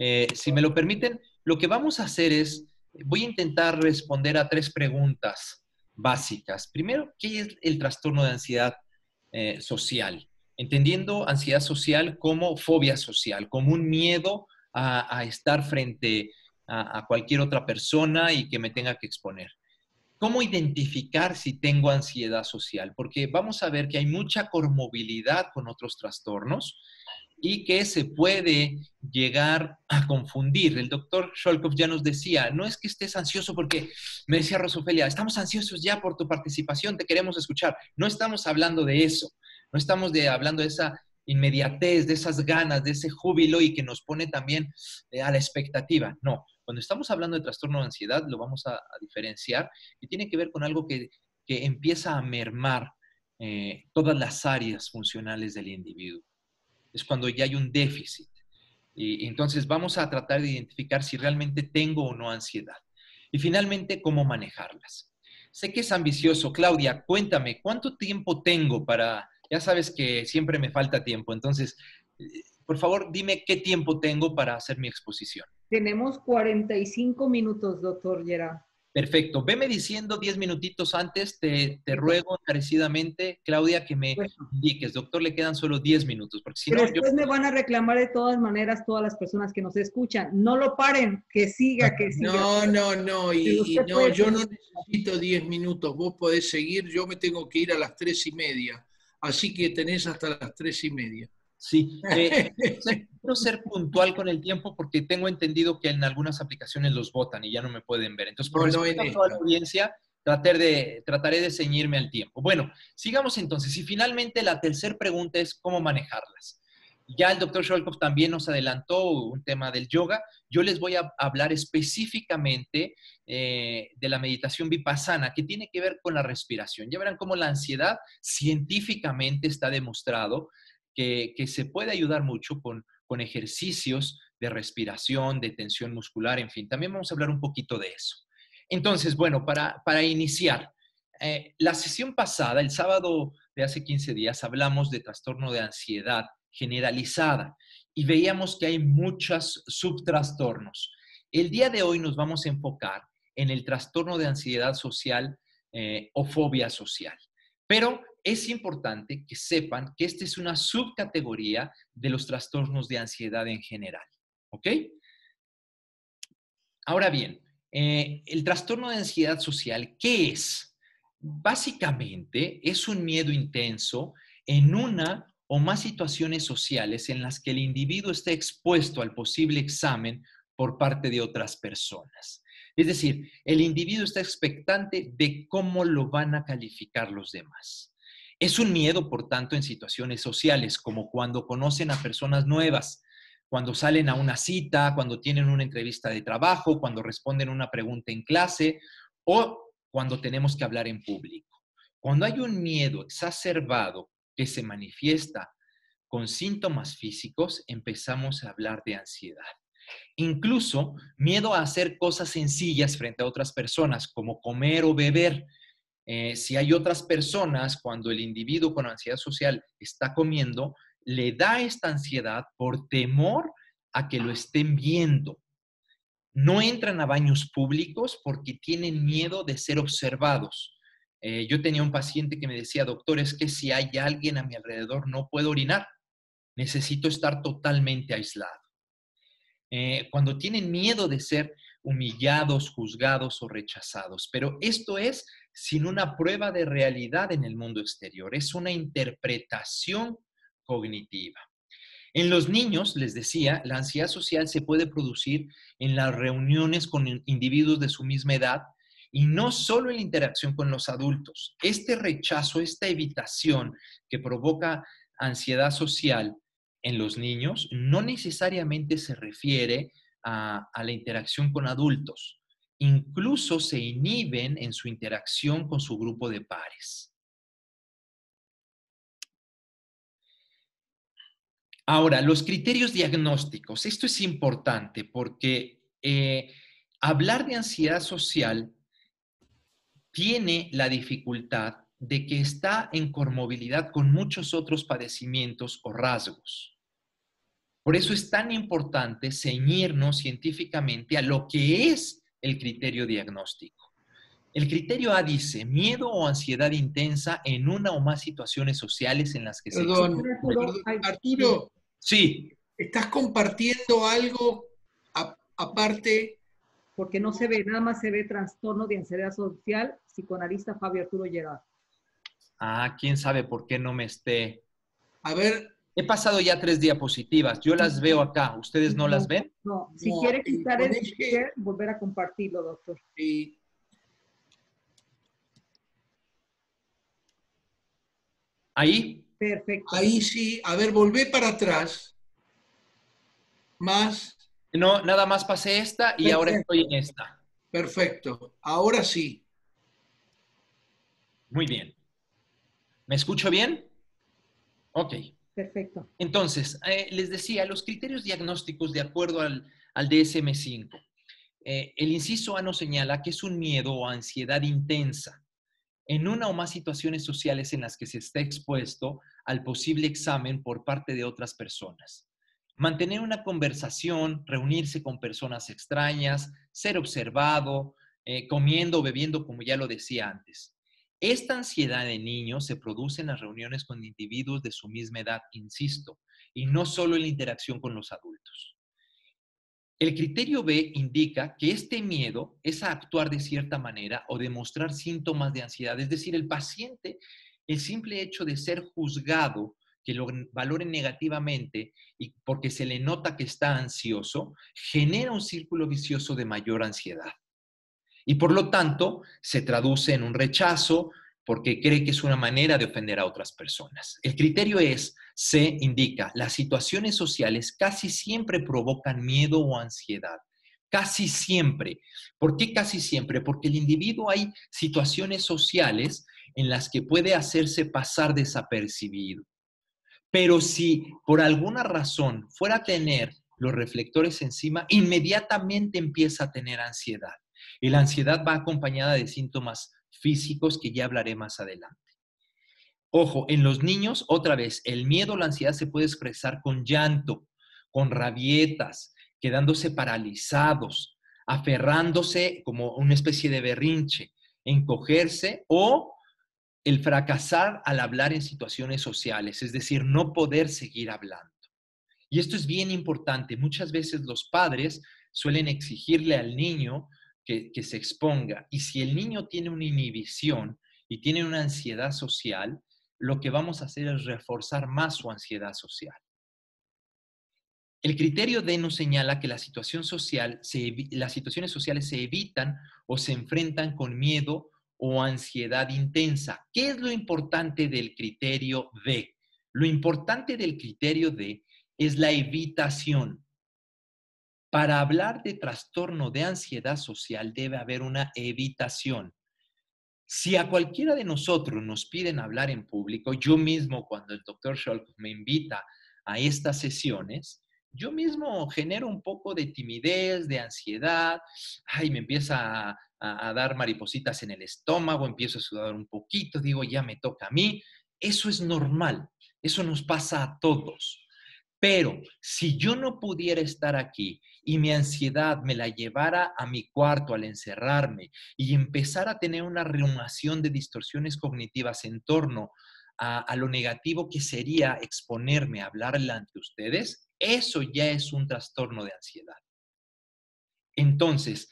Si me lo permiten, lo que vamos a hacer es, voy a intentar responder a 3 preguntas básicas. Primero, ¿qué es el trastorno de ansiedad social? Entendiendo ansiedad social como fobia social, como un miedo a estar frente a cualquier otra persona y que me tenga que exponer. ¿Cómo identificar si tengo ansiedad social? Porque vamos a ver que hay mucha comorbilidad con otros trastornos y que se puede llegar a confundir. El doctor Sholkov ya nos decía, no es que estés ansioso porque, me decía Rosofelia, estamos ansiosos ya por tu participación, te queremos escuchar. No estamos hablando de eso, no estamos hablando de esa inmediatez, de esas ganas, de ese júbilo y que nos pone también a la expectativa. No, cuando estamos hablando de trastorno de ansiedad lo vamos a diferenciar y tiene que ver con algo que empieza a mermar todas las áreas funcionales del individuo. Es cuando ya hay un déficit. Y entonces vamos a tratar de identificar si realmente tengo o no ansiedad. Y finalmente, cómo manejarlas. Sé que es ambicioso. Claudia, cuéntame, ¿cuánto tiempo tengo para...? Ya sabes que siempre me falta tiempo, entonces, por favor, dime qué tiempo tengo para hacer mi exposición. Tenemos 45 minutos, doctor Gerard. Perfecto. Veme diciendo 10 minutitos antes, te ruego encarecidamente, Claudia, que me indiques. Doctor, le quedan solo 10 minutos, porque si no... Después me van a reclamar de todas maneras todas las personas que nos escuchan. No lo paren, que siga, que siga. No, yo no necesito 10 minutos. Vos podés seguir, yo me tengo que ir a las 3:30. Así que tenés hasta las 3:30. Sí, quiero ser puntual con el tiempo porque tengo entendido que en algunas aplicaciones los botan y ya no me pueden ver. Entonces, por respeto a toda la audiencia, trataré de ceñirme al tiempo. Bueno, sigamos entonces. Y finalmente la tercera pregunta es cómo manejarlas. Ya el doctor Sholkov también nos adelantó un tema del yoga. Yo les voy a hablar específicamente de la meditación vipassana, que tiene que ver con la respiración. Ya verán cómo la ansiedad científicamente está demostrado que se puede ayudar mucho con ejercicios de respiración, de tensión muscular, en fin. También vamos a hablar un poquito de eso. Entonces, bueno, para iniciar, la sesión pasada, el sábado de hace 15 días hablamos de trastorno de ansiedad generalizada y veíamos que hay muchos subtrastornos. El día de hoy nos vamos a enfocar en el trastorno de ansiedad social o fobia social. Pero es importante que sepan que esta es una subcategoría de los trastornos de ansiedad en general. ¿Ok? Ahora bien, el trastorno de ansiedad social, ¿qué es? Básicamente es un miedo intenso en una o más situaciones sociales en las que el individuo está expuesto al posible examen por parte de otras personas. Es decir, el individuo está expectante de cómo lo van a calificar los demás. Es un miedo, por tanto, en situaciones sociales, como cuando conocen a personas nuevas, cuando salen a una cita, cuando tienen una entrevista de trabajo, cuando responden una pregunta en clase o cuando tenemos que hablar en público. Cuando hay un miedo exacerbado que se manifiesta con síntomas físicos, empezamos a hablar de ansiedad. Incluso miedo a hacer cosas sencillas frente a otras personas, como comer o beber. Si hay otras personas, cuando el individuo con ansiedad social está comiendo, le da esta ansiedad por temor a que lo estén viendo. No entran a baños públicos porque tienen miedo de ser observados. Yo tenía un paciente que me decía, doctor, es que si hay alguien a mi alrededor no puedo orinar. Necesito estar totalmente aislado. Cuando tienen miedo de ser humillados, juzgados o rechazados. Pero esto es sin una prueba de realidad en el mundo exterior. Es una interpretación cognitiva. En los niños, les decía, la ansiedad social se puede producir en las reuniones con individuos de su misma edad y no solo en la interacción con los adultos. Este rechazo, esta evitación que provoca ansiedad social en los niños no necesariamente se refiere a la interacción con adultos. Incluso se inhiben en su interacción con su grupo de pares. Ahora, los criterios diagnósticos. Esto es importante porque hablar de ansiedad social tiene la dificultad de que está en comorbilidad con muchos otros padecimientos o rasgos. Por eso es tan importante ceñirnos científicamente a lo que es el criterio diagnóstico. El criterio A dice miedo o ansiedad intensa en una o más situaciones sociales en las que se... Perdón, Arturo, sí. ¿estás compartiendo algo aparte? Porque no se ve, nada más se ve trastorno de ansiedad social, psicoanalista Fabio Arturo Gerard. Ah, quién sabe por qué no me esté... A ver. He pasado ya 3 diapositivas, yo las veo acá, ¿ustedes no las ven? No, si quiere quitar el share, volver a compartirlo, doctor. ¿Ahí? Perfecto. Ahí sí, a ver, volvé para atrás. Más. No, nada más pasé esta y ahora estoy en esta. Perfecto, ahora sí. Muy bien. ¿Me escucho bien? Ok. Perfecto. Entonces, les decía, los criterios diagnósticos de acuerdo al DSM-5. El inciso A nos señala que es un miedo o ansiedad intensa en una o más situaciones sociales en las que se está expuesto al posible examen por parte de otras personas. Mantener una conversación, reunirse con personas extrañas, ser observado, comiendo o bebiendo, como ya lo decía antes. Esta ansiedad de niños se produce en las reuniones con individuos de su misma edad, insisto, y no solo en la interacción con los adultos. El criterio B indica que este miedo es a actuar de cierta manera o demostrar síntomas de ansiedad. Es decir, el paciente, el simple hecho de ser juzgado, que lo valoren negativamente y porque se le nota que está ansioso, genera un círculo vicioso de mayor ansiedad. Y por lo tanto, se traduce en un rechazo porque cree que es una manera de ofender a otras personas. El criterio C indica, las situaciones sociales casi siempre provocan miedo o ansiedad. Casi siempre. ¿Por qué casi siempre? Porque el individuo hay situaciones sociales en las que puede hacerse pasar desapercibido. Pero si por alguna razón fuera a tener los reflectores encima, inmediatamente empieza a tener ansiedad. Y la ansiedad va acompañada de síntomas físicos que ya hablaré más adelante. Ojo, en los niños, otra vez, el miedo o la ansiedad se puede expresar con llanto, con rabietas, quedándose paralizados, aferrándose como una especie de berrinche, encogerse o el fracasar al hablar en situaciones sociales, es decir, no poder seguir hablando. Y esto es bien importante. Muchas veces los padres suelen exigirle al niño que se exponga. Y si el niño tiene una inhibición y tiene una ansiedad social, lo que vamos a hacer es reforzar más su ansiedad social. El criterio D nos señala que las situaciones sociales se evitan o se enfrentan con miedo o ansiedad intensa. ¿Qué es lo importante del criterio D? Lo importante del criterio D es la evitación. Para hablar de trastorno de ansiedad social debe haber una evitación. Si a cualquiera de nosotros nos piden hablar en público, yo mismo cuando el doctor Scholk me invita a estas sesiones, yo mismo genero un poco de timidez, de ansiedad, ay, me empieza a dar maripositas en el estómago, empiezo a sudar un poquito, digo, ya me toca a mí. Eso es normal, eso nos pasa a todos. Pero si yo no pudiera estar aquí y mi ansiedad me la llevara a mi cuarto al encerrarme y empezar a tener una rumiación de distorsiones cognitivas en torno a lo negativo que sería exponerme a hablarle ante ustedes, eso ya es un trastorno de ansiedad. Entonces,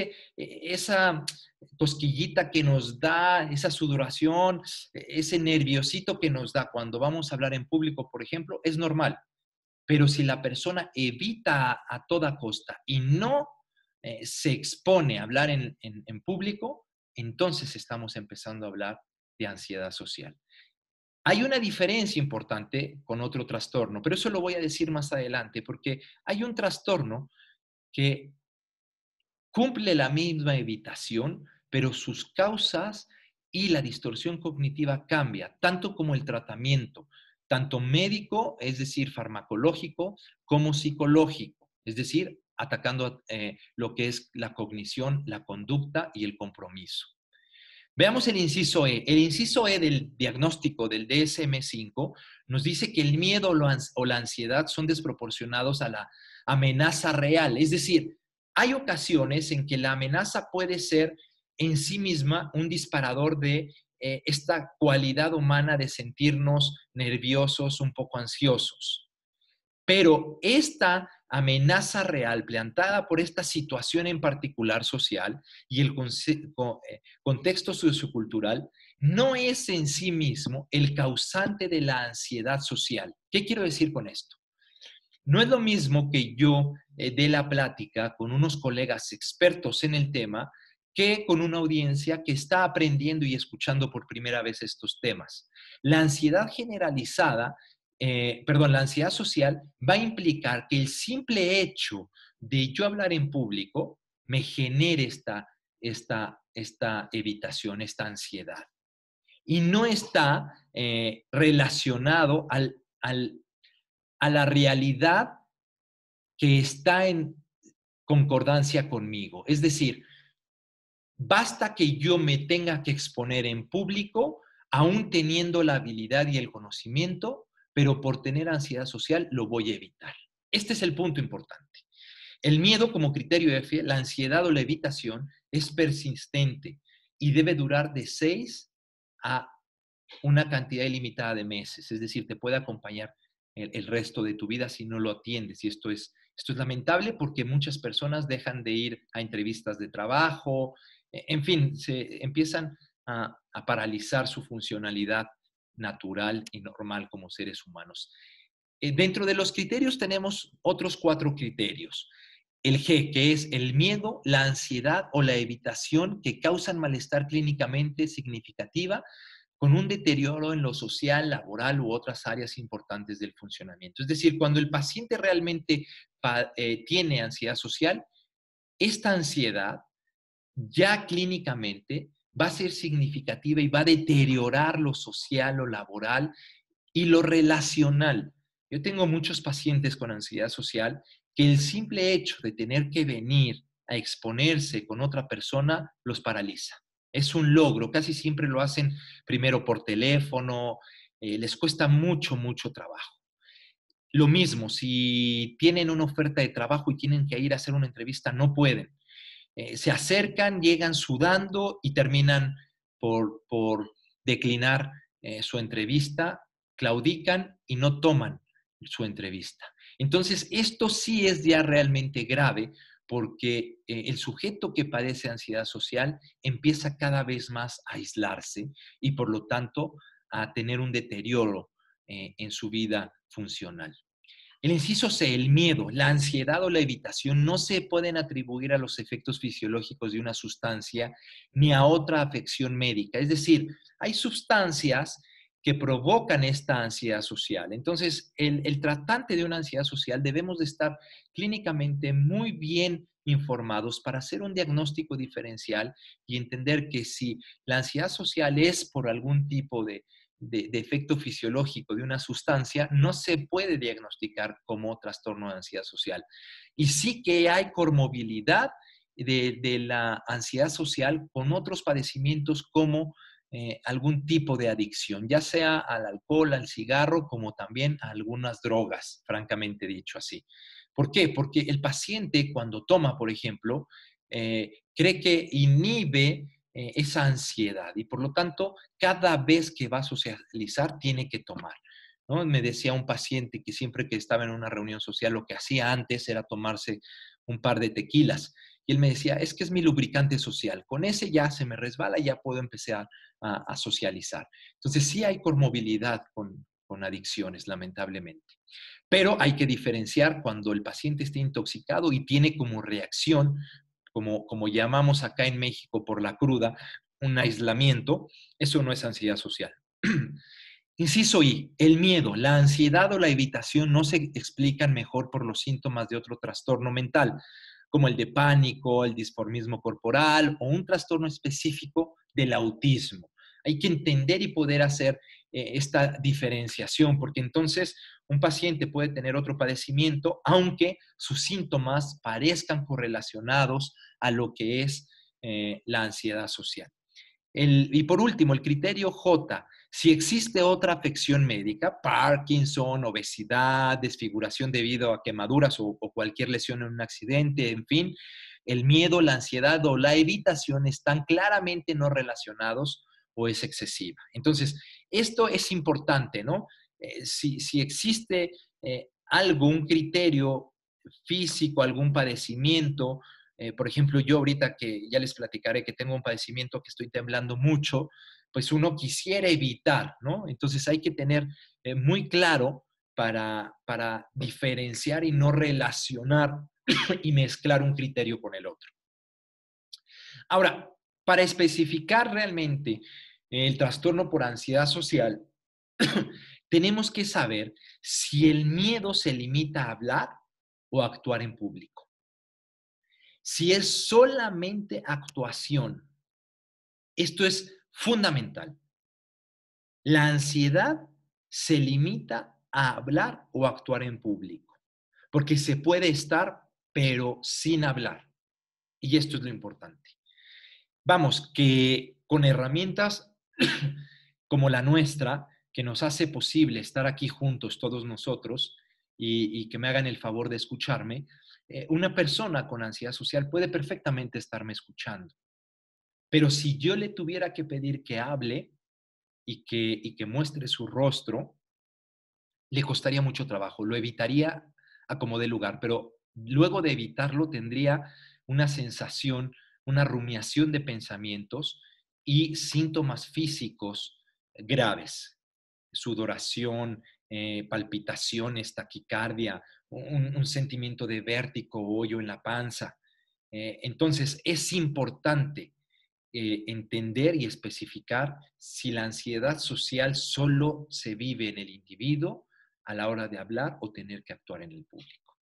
esa cosquillita que nos da, esa sudoración, ese nerviosito que nos da cuando vamos a hablar en público, por ejemplo, es normal. Pero si la persona evita a toda costa y no se expone a hablar en público, entonces estamos empezando a hablar de ansiedad social. Hay una diferencia importante con otro trastorno, pero eso lo voy a decir más adelante, porque hay un trastorno que cumple la misma evitación, pero sus causas y la distorsión cognitiva cambia, tanto como el tratamiento, tanto médico, es decir, farmacológico, como psicológico, es decir, atacando lo que es la cognición, la conducta y el compromiso. Veamos el inciso E. El inciso E del diagnóstico del DSM-5 nos dice que el miedo o la ansiedad son desproporcionados a la amenaza real. Es decir, hay ocasiones en que la amenaza puede ser en sí misma un disparador de esta cualidad humana de sentirnos nerviosos, un poco ansiosos. Pero esta amenaza real plantada por esta situación en particular social y el contexto sociocultural no es en sí mismo el causante de la ansiedad social. ¿Qué quiero decir con esto? No es lo mismo que yo dé la plática con unos colegas expertos en el tema que con una audiencia que está aprendiendo y escuchando por primera vez estos temas. La ansiedad generalizada, la ansiedad social va a implicar que el simple hecho de yo hablar en público me genere esta evitación, esta ansiedad. Y no está relacionado a la realidad que está en concordancia conmigo. Es decir, basta que yo me tenga que exponer en público, aún teniendo la habilidad y el conocimiento, pero por tener ansiedad social lo voy a evitar. Este es el punto importante. El miedo como criterio F, la ansiedad o la evitación es persistente y debe durar de 6 a una cantidad ilimitada de meses. Es decir, te puede acompañar el resto de tu vida si no lo atiendes. Y esto es lamentable porque muchas personas dejan de ir a entrevistas de trabajo, en fin, se empiezan a paralizar su funcionalidad natural y normal como seres humanos. Dentro de los criterios tenemos otros 4 criterios. El G, que es el miedo, la ansiedad o la evitación que causan malestar clínicamente significativa con un deterioro en lo social, laboral u otras áreas importantes del funcionamiento. Es decir, cuando el paciente realmente tiene ansiedad social, esta ansiedad ya clínicamente va a ser significativa y va a deteriorar lo social, lo laboral y lo relacional. Yo tengo muchos pacientes con ansiedad social que el simple hecho de tener que venir a exponerse con otra persona los paraliza. Es un logro. Casi siempre lo hacen primero por teléfono. Les cuesta mucho, mucho trabajo. Lo mismo, si tienen una oferta de trabajo y tienen que ir a hacer una entrevista, no pueden. Se acercan, llegan sudando y terminan por declinar su entrevista, claudican y no toman su entrevista. Entonces, esto sí es ya realmente grave porque el sujeto que padece ansiedad social empieza cada vez más a aislarse y por lo tanto a tener un deterioro en su vida funcional. El inciso C, el miedo, la ansiedad o la evitación no se pueden atribuir a los efectos fisiológicos de una sustancia ni a otra afección médica. Es decir, hay sustancias que provocan esta ansiedad social. Entonces, el tratante de una ansiedad social debemos de estar clínicamente muy bien informados para hacer un diagnóstico diferencial y entender que si la ansiedad social es por algún tipo de efecto fisiológico de una sustancia, no se puede diagnosticar como trastorno de ansiedad social. Y sí que hay comorbilidad de la ansiedad social con otros padecimientos como algún tipo de adicción, ya sea al alcohol, al cigarro, como también a algunas drogas, francamente dicho así. ¿Por qué? Porque el paciente cuando toma, por ejemplo, cree que inhibe esa ansiedad y por lo tanto cada vez que va a socializar tiene que tomar, ¿no? Me decía un paciente que siempre que estaba en una reunión social lo que hacía antes era tomarse un par de tequilas y él me decía, es que es mi lubricante social, con ese ya se me resbala y ya puedo empezar a socializar. Entonces sí hay comorbilidad con adicciones, lamentablemente. Pero hay que diferenciar cuando el paciente está intoxicado y tiene como reacción, como llamamos acá en México por la cruda, un aislamiento. Eso no es ansiedad social. Inciso I, el miedo, la ansiedad o la evitación no se explican mejor por los síntomas de otro trastorno mental, como el de pánico, el disformismo corporal o un trastorno específico del autismo. Hay que entender y poder hacer esta diferenciación, porque entonces un paciente puede tener otro padecimiento, aunque sus síntomas parezcan correlacionados a lo que es la ansiedad social. Y por último, el criterio J, si existe otra afección médica, Parkinson, obesidad, desfiguración debido a quemaduras o cualquier lesión en un accidente, en fin, el miedo, la ansiedad o la evitación están claramente no relacionados o es excesiva. Entonces, esto es importante, ¿no? Si existe algo, un criterio físico, algún padecimiento, por ejemplo, yo ahorita que ya les platicaré que tengo un padecimiento que estoy temblando mucho, pues uno quisiera evitar, ¿no? Entonces hay que tener muy claro para diferenciar y no relacionar y mezclar un criterio con el otro. Ahora, para especificar realmente el trastorno por ansiedad social, tenemos que saber si el miedo se limita a hablar o a actuar en público. Si es solamente actuación, esto es fundamental. La ansiedad se limita a hablar o actuar en público, porque se puede estar, pero sin hablar. Y esto es lo importante. Vamos, que con herramientas como la nuestra, que nos hace posible estar aquí juntos todos nosotros y que me hagan el favor de escucharme, una persona con ansiedad social puede perfectamente estarme escuchando. Pero si yo le tuviera que pedir que hable y que muestre su rostro, le costaría mucho trabajo. Lo evitaría a como dé lugar, pero luego de evitarlo tendría una sensación, una rumiación de pensamientos y síntomas físicos graves. Sudoración, palpitaciones, taquicardia, un sentimiento de vértigo o hoyo en la panza. Entonces, es importante entender y especificar si la ansiedad social solo se vive en el individuo a la hora de hablar o tener que actuar en el público.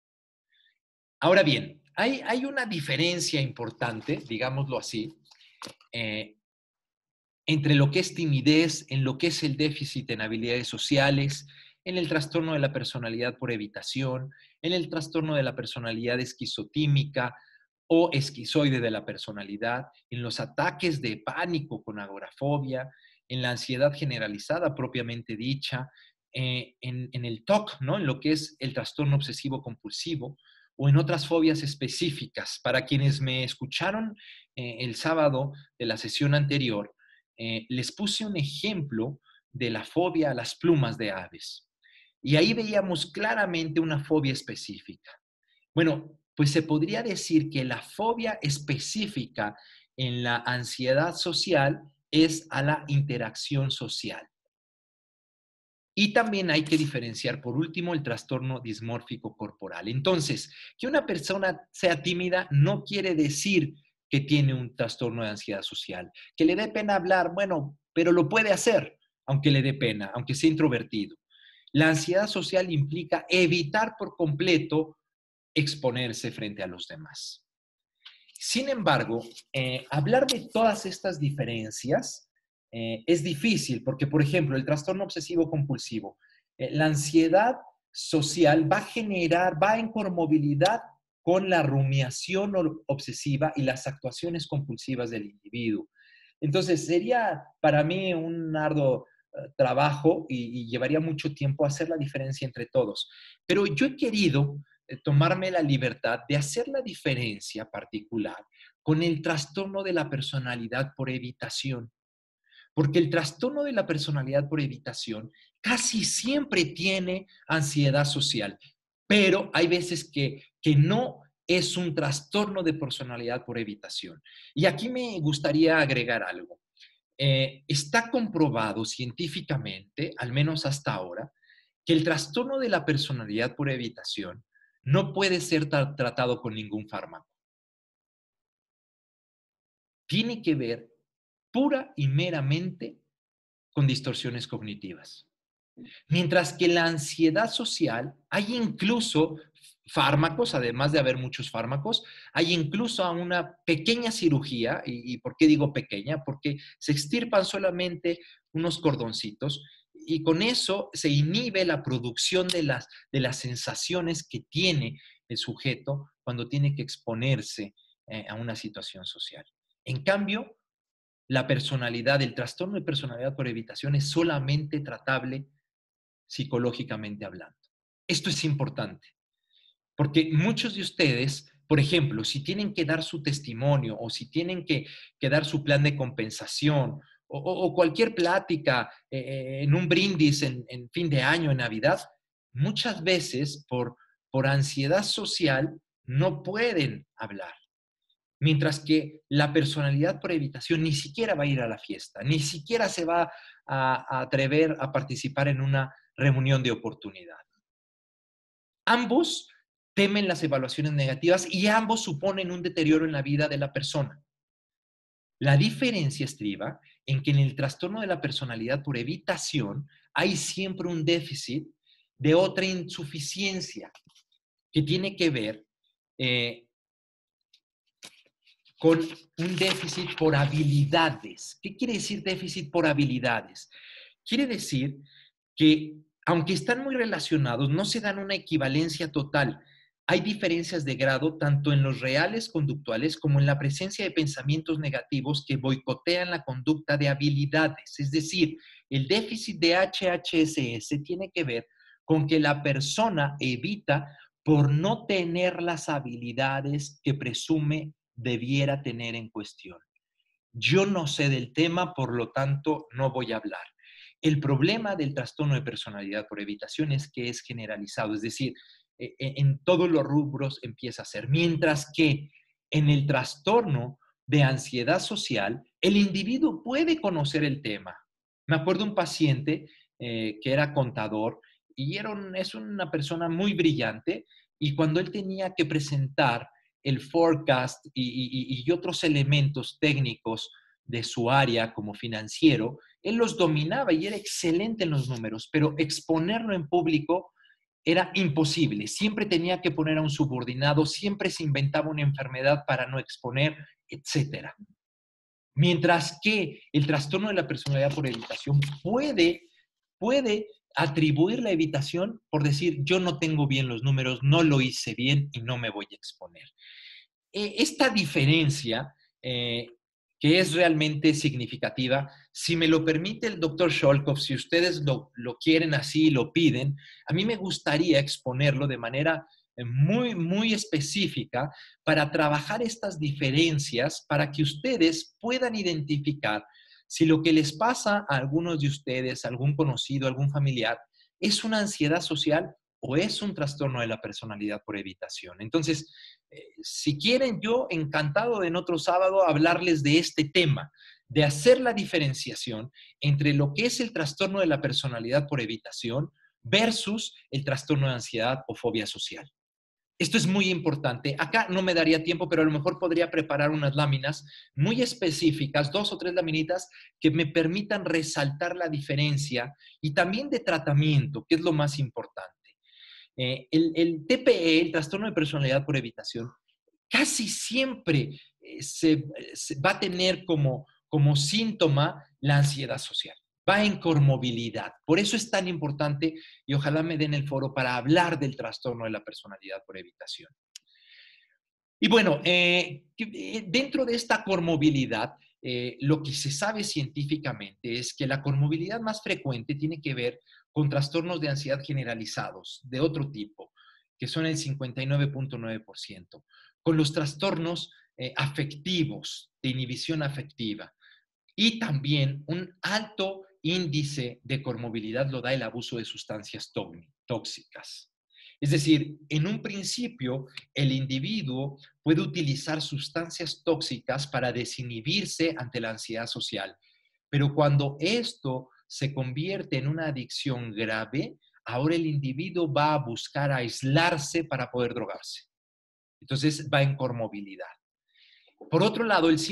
Ahora bien, hay una diferencia importante, digámoslo así, eh, entre lo que es timidez, en lo que es el déficit en habilidades sociales, en el trastorno de la personalidad por evitación, en el trastorno de la personalidad esquizotímica o esquizoide de la personalidad, en los ataques de pánico con agorafobia, en la ansiedad generalizada propiamente dicha, en el TOC, ¿no? En lo que es el trastorno obsesivo compulsivo, o en otras fobias específicas. Para quienes me escucharon el sábado de la sesión anterior, les puse un ejemplo de la fobia a las plumas de aves. Y ahí veíamos claramente una fobia específica. Bueno, pues se podría decir que la fobia específica en la ansiedad social es a la interacción social. Y también hay que diferenciar, por último, el trastorno dismórfico corporal. Entonces, que una persona sea tímida no quiere decir que tiene un trastorno de ansiedad social. Que le dé pena hablar, bueno, pero lo puede hacer, aunque le dé pena, aunque sea introvertido. La ansiedad social implica evitar por completo exponerse frente a los demás. Sin embargo, hablar de todas estas diferencias es difícil porque, por ejemplo, el trastorno obsesivo compulsivo, la ansiedad social va en comorbilidad con la rumiación obsesiva y las actuaciones compulsivas del individuo. Entonces, sería para mí un arduo trabajo y llevaría mucho tiempo hacer la diferencia entre todos. Pero yo he querido tomarme la libertad de hacer la diferencia particular con el trastorno de la personalidad por evitación. Porque el trastorno de la personalidad por evitación casi siempre tiene ansiedad social, pero hay veces que no es un trastorno de personalidad por evitación. Y aquí me gustaría agregar algo. Está comprobado científicamente, al menos hasta ahora, que el trastorno de la personalidad por evitación no puede ser tratado con ningún fármaco. Tiene que ver pura y meramente con distorsiones cognitivas. Mientras que la ansiedad social, hay incluso fármacos, además de haber muchos fármacos, hay incluso una pequeña cirugía, y ¿por qué digo pequeña? Porque se extirpan solamente unos cordoncitos y con eso se inhibe la producción de las sensaciones que tiene el sujeto cuando tiene que exponerse a una situación social. En cambio, la personalidad, el trastorno de personalidad por evitación es solamente tratable psicológicamente hablando. Esto es importante, porque muchos de ustedes, por ejemplo, si tienen que dar su testimonio o si tienen que dar su plan de compensación o cualquier plática en un brindis en fin de año, en Navidad, muchas veces por ansiedad social no pueden hablar. Mientras que la personalidad por evitación ni siquiera va a ir a la fiesta, ni siquiera se va a atrever a participar en una reunión de oportunidad. Ambos temen las evaluaciones negativas y ambos suponen un deterioro en la vida de la persona. La diferencia estriba en que en el trastorno de la personalidad por evitación hay siempre un déficit de otra insuficiencia que tiene que ver con un déficit por habilidades. ¿Qué quiere decir déficit por habilidades? Quiere decir que, aunque están muy relacionados, no se dan una equivalencia total. Hay diferencias de grado tanto en los reales conductuales como en la presencia de pensamientos negativos que boicotean la conducta de habilidades. Es decir, el déficit de HHSS tiene que ver con que la persona evita por no tener las habilidades que presume debiera tener en cuestión. Yo no sé del tema, por lo tanto, no voy a hablar. El problema del trastorno de personalidad por evitación es que es generalizado, es decir, en todos los rubros empieza a ser, mientras que en el trastorno de ansiedad social, el individuo puede conocer el tema. Me acuerdo un paciente que era contador y es una persona muy brillante y cuando él tenía que presentar el forecast y otros elementos técnicos de su área como financiero, él los dominaba y era excelente en los números, pero exponerlo en público era imposible. Siempre tenía que poner a un subordinado, siempre se inventaba una enfermedad para no exponer, etcétera. Mientras que el trastorno de la personalidad por evitación puede atribuir la evitación por decir, yo no tengo bien los números, no lo hice bien y no me voy a exponer. esta diferencia, que es realmente significativa, si me lo permite el doctor Sholkov, si ustedes lo quieren así y lo piden, a mí me gustaría exponerlo de manera muy, muy específica para trabajar estas diferencias, para que ustedes puedan identificar si lo que les pasa a algunos de ustedes, a algún conocido, a algún familiar, es una ansiedad social o es un trastorno de la personalidad por evitación. Entonces, si quieren, yo encantado en otro sábado hablarles de este tema, de hacer la diferenciación entre lo que es el trastorno de la personalidad por evitación versus el trastorno de ansiedad o fobia social. Esto es muy importante. Acá no me daría tiempo, pero a lo mejor podría preparar unas láminas muy específicas, 2 o 3 laminitas, que me permitan resaltar la diferencia y también de tratamiento, que es lo más importante. El TPE, el trastorno de personalidad por evitación, casi siempre se va a tener como síntoma la ansiedad social. Va en comorbilidad. Por eso es tan importante y ojalá me den el foro para hablar del trastorno de la personalidad por evitación. Y bueno, dentro de esta comorbilidad, lo que se sabe científicamente es que la comorbilidad más frecuente tiene que ver con trastornos de ansiedad generalizados de otro tipo, que son el 59.9%, con los trastornos afectivos, de inhibición afectiva, y también un alto índice de comorbilidad lo da el abuso de sustancias tóxicas. Es decir, en un principio, el individuo puede utilizar sustancias tóxicas para desinhibirse ante la ansiedad social, pero cuando esto se convierte en una adicción grave, ahora el individuo va a buscar aislarse para poder drogarse. Entonces va en comorbilidad. Por otro lado, el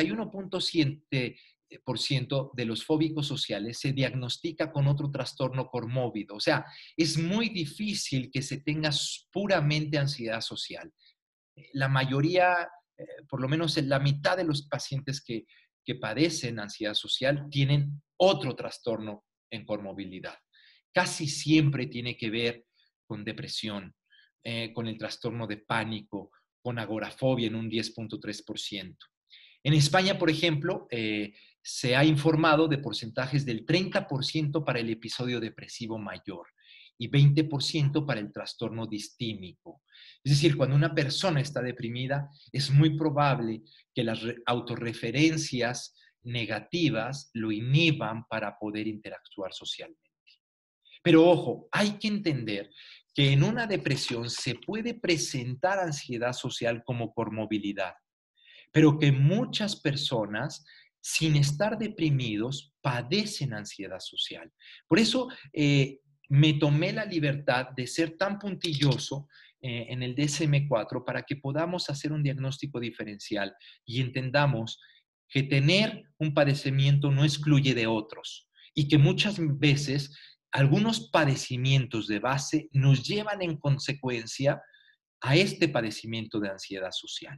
51.7% de los fóbicos sociales se diagnostica con otro trastorno comórbido. O sea, es muy difícil que se tenga puramente ansiedad social. La mayoría, por lo menos en la mitad de los pacientes que padecen ansiedad social, tienen otro trastorno en comorbilidad. Casi siempre tiene que ver con depresión, con el trastorno de pánico, con agorafobia en un 10.3%. En España, por ejemplo, se ha informado de porcentajes del 30% para el episodio depresivo mayor y 20% para el trastorno distímico. Es decir, cuando una persona está deprimida, es muy probable que las autorreferencias negativas lo inhiban para poder interactuar socialmente. Pero ojo, hay que entender que en una depresión se puede presentar ansiedad social como comorbilidad, pero que muchas personas, sin estar deprimidos, padecen ansiedad social. Por eso me tomé la libertad de ser tan puntilloso en el DSM-4 para que podamos hacer un diagnóstico diferencial y entendamos que tener un padecimiento no excluye de otros y que muchas veces algunos padecimientos de base nos llevan en consecuencia a este padecimiento de ansiedad social.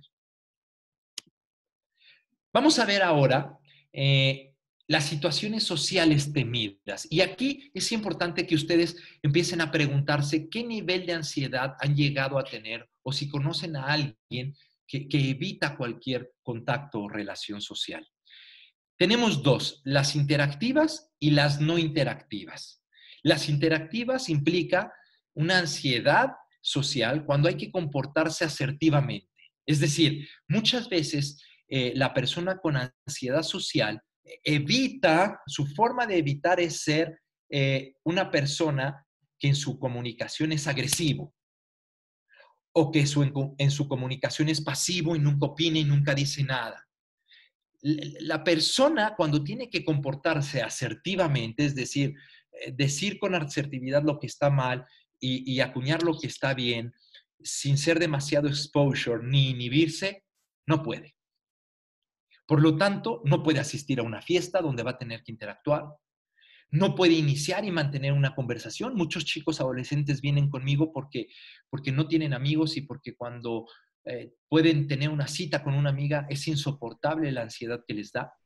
Vamos a ver ahora las situaciones sociales temidas. Y aquí es importante que ustedes empiecen a preguntarse qué nivel de ansiedad han llegado a tener o si conocen a alguien que evita cualquier contacto o relación social. Tenemos dos, las interactivas y las no interactivas. Las interactivas implica una ansiedad social cuando hay que comportarse asertivamente. Es decir, muchas veces la persona con ansiedad social evita, su forma de evitar es ser una persona que en su comunicación es agresivo o que en su comunicación es pasivo y nunca opina y nunca dice nada. La persona cuando tiene que comportarse asertivamente, es decir, decir con asertividad lo que está mal y acuñar lo que está bien, sin ser demasiado exposure ni inhibirse, no puede. Por lo tanto, no puede asistir a una fiesta donde va a tener que interactuar, no puede iniciar y mantener una conversación. Muchos chicos adolescentes vienen conmigo porque no tienen amigos y porque cuando pueden tener una cita con una amiga es insoportable la ansiedad que les da.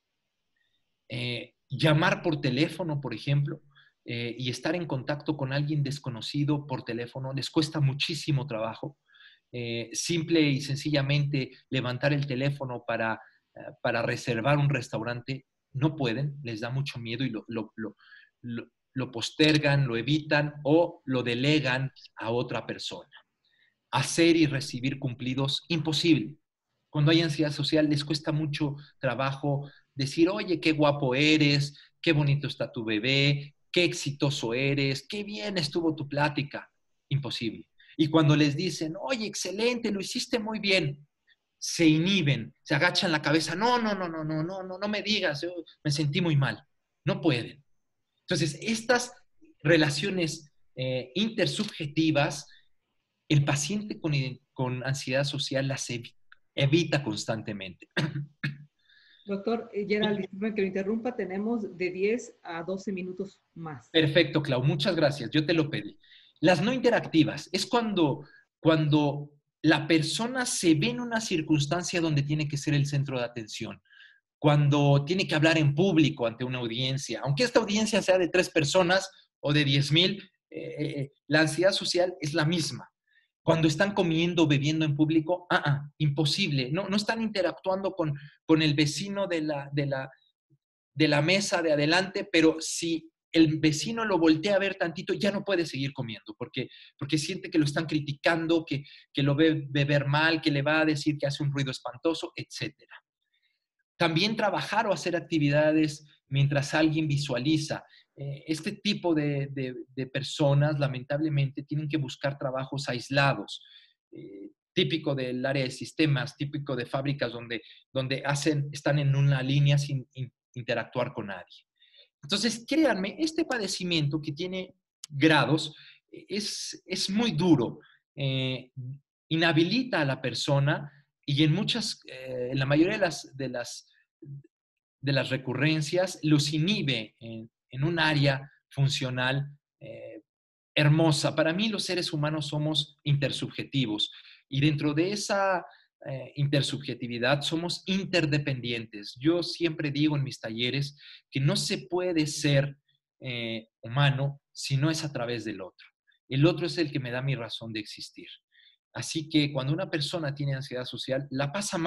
Llamar por teléfono, por ejemplo, y estar en contacto con alguien desconocido por teléfono les cuesta muchísimo trabajo. simple y sencillamente levantar el teléfono para reservar un restaurante, no pueden, les da mucho miedo y lo postergan, lo evitan o lo delegan a otra persona. Hacer y recibir cumplidos, imposible. Cuando hay ansiedad social les cuesta mucho trabajo decir, oye, qué guapo eres, qué bonito está tu bebé, qué exitoso eres, qué bien estuvo tu plática. Imposible. Y cuando les dicen, oye, excelente, lo hiciste muy bien, se inhiben, se agachan la cabeza, no me digas, yo me sentí muy mal. No pueden. Entonces, estas relaciones intersubjetivas, el paciente con ansiedad social las evita constantemente. Doctor Gerald, disculpen que lo interrumpa, tenemos de 10 a 12 minutos más. Perfecto, Clau, muchas gracias, yo te lo pedí. Las no interactivas es cuando la persona se ve en una circunstancia donde tiene que ser el centro de atención, cuando tiene que hablar en público ante una audiencia, aunque esta audiencia sea de 3 personas o de 10,000, la ansiedad social es la misma. Cuando están comiendo o bebiendo en público, imposible, no están interactuando con el vecino de la mesa de adelante, pero si el vecino lo voltea a ver tantito, ya no puede seguir comiendo, porque siente que lo están criticando, que lo ve beber mal, que le va a decir que hace un ruido espantoso, etcétera. También trabajar o hacer actividades mientras alguien visualiza. Este tipo de personas, lamentablemente, tienen que buscar trabajos aislados, típico del área de sistemas, típico de fábricas donde están en una línea sin interactuar con nadie. Entonces, créanme, este padecimiento que tiene grados es muy duro. Inhabilita a la persona y en la mayoría de las recurrencias los inhibe en un área funcional hermosa. Para mí los seres humanos somos intersubjetivos y dentro de esa intersubjetividad somos interdependientes. Yo siempre digo en mis talleres que no se puede ser humano si no es a través del otro. El otro es el que me da mi razón de existir. Así que cuando una persona tiene ansiedad social, la pasa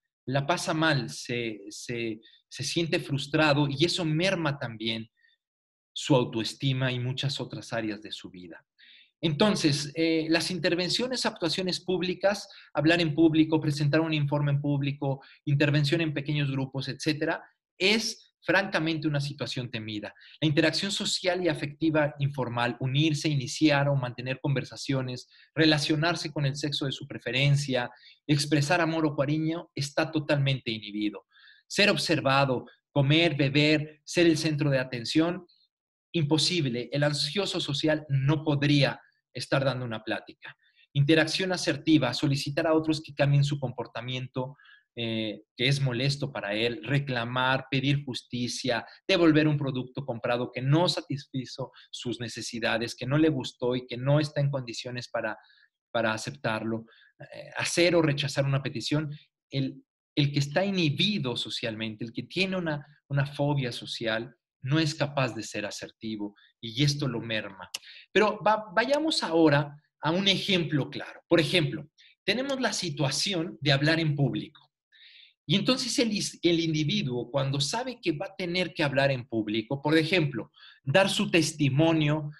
mal, se siente frustrado y eso merma también su autoestima y muchas otras áreas de su vida. Entonces, las intervenciones, actuaciones públicas, hablar en público, presentar un informe en público, intervención en pequeños grupos, etcétera, es francamente una situación temida. La interacción social y afectiva informal, unirse, iniciar o mantener conversaciones, relacionarse con el sexo de su preferencia, expresar amor o cariño, está totalmente inhibido. Ser observado, comer, beber, ser el centro de atención, imposible. El ansioso social no podría estar dando una plática. Interacción asertiva, solicitar a otros que cambien su comportamiento que es molesto para él, reclamar, pedir justicia, devolver un producto comprado que no satisfizo sus necesidades, que no le gustó y que no está en condiciones para aceptarlo, hacer o rechazar una petición. El que está inhibido socialmente, el que tiene una fobia social, no es capaz de ser asertivo y esto lo merma. Pero vayamos ahora a un ejemplo claro. Por ejemplo, tenemos la situación de hablar en público. Y entonces el individuo, cuando sabe que va a tener que hablar en público, por ejemplo, dar su testimonio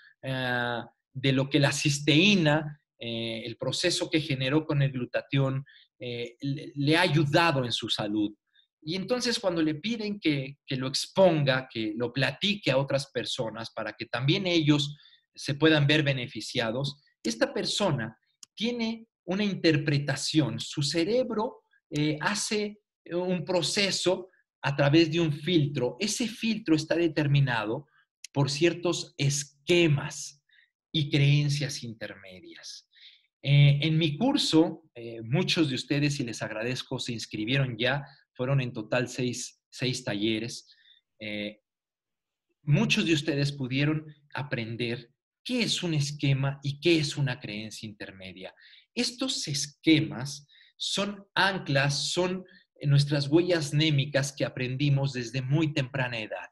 de lo que la cisteína, el proceso que generó con el glutatión, le ha ayudado en su salud. Y entonces cuando le piden que lo exponga, que lo platique a otras personas para que también ellos se puedan ver beneficiados, esta persona tiene una interpretación. Su cerebro hace un proceso a través de un filtro. Ese filtro está determinado por ciertos esquemas y creencias intermedias. En mi curso, muchos de ustedes, y les agradezco, se inscribieron ya, fueron en total seis talleres. Muchos de ustedes pudieron aprender qué es un esquema y qué es una creencia intermedia. Estos esquemas son anclas, son nuestras huellas némicas que aprendimos desde muy temprana edad.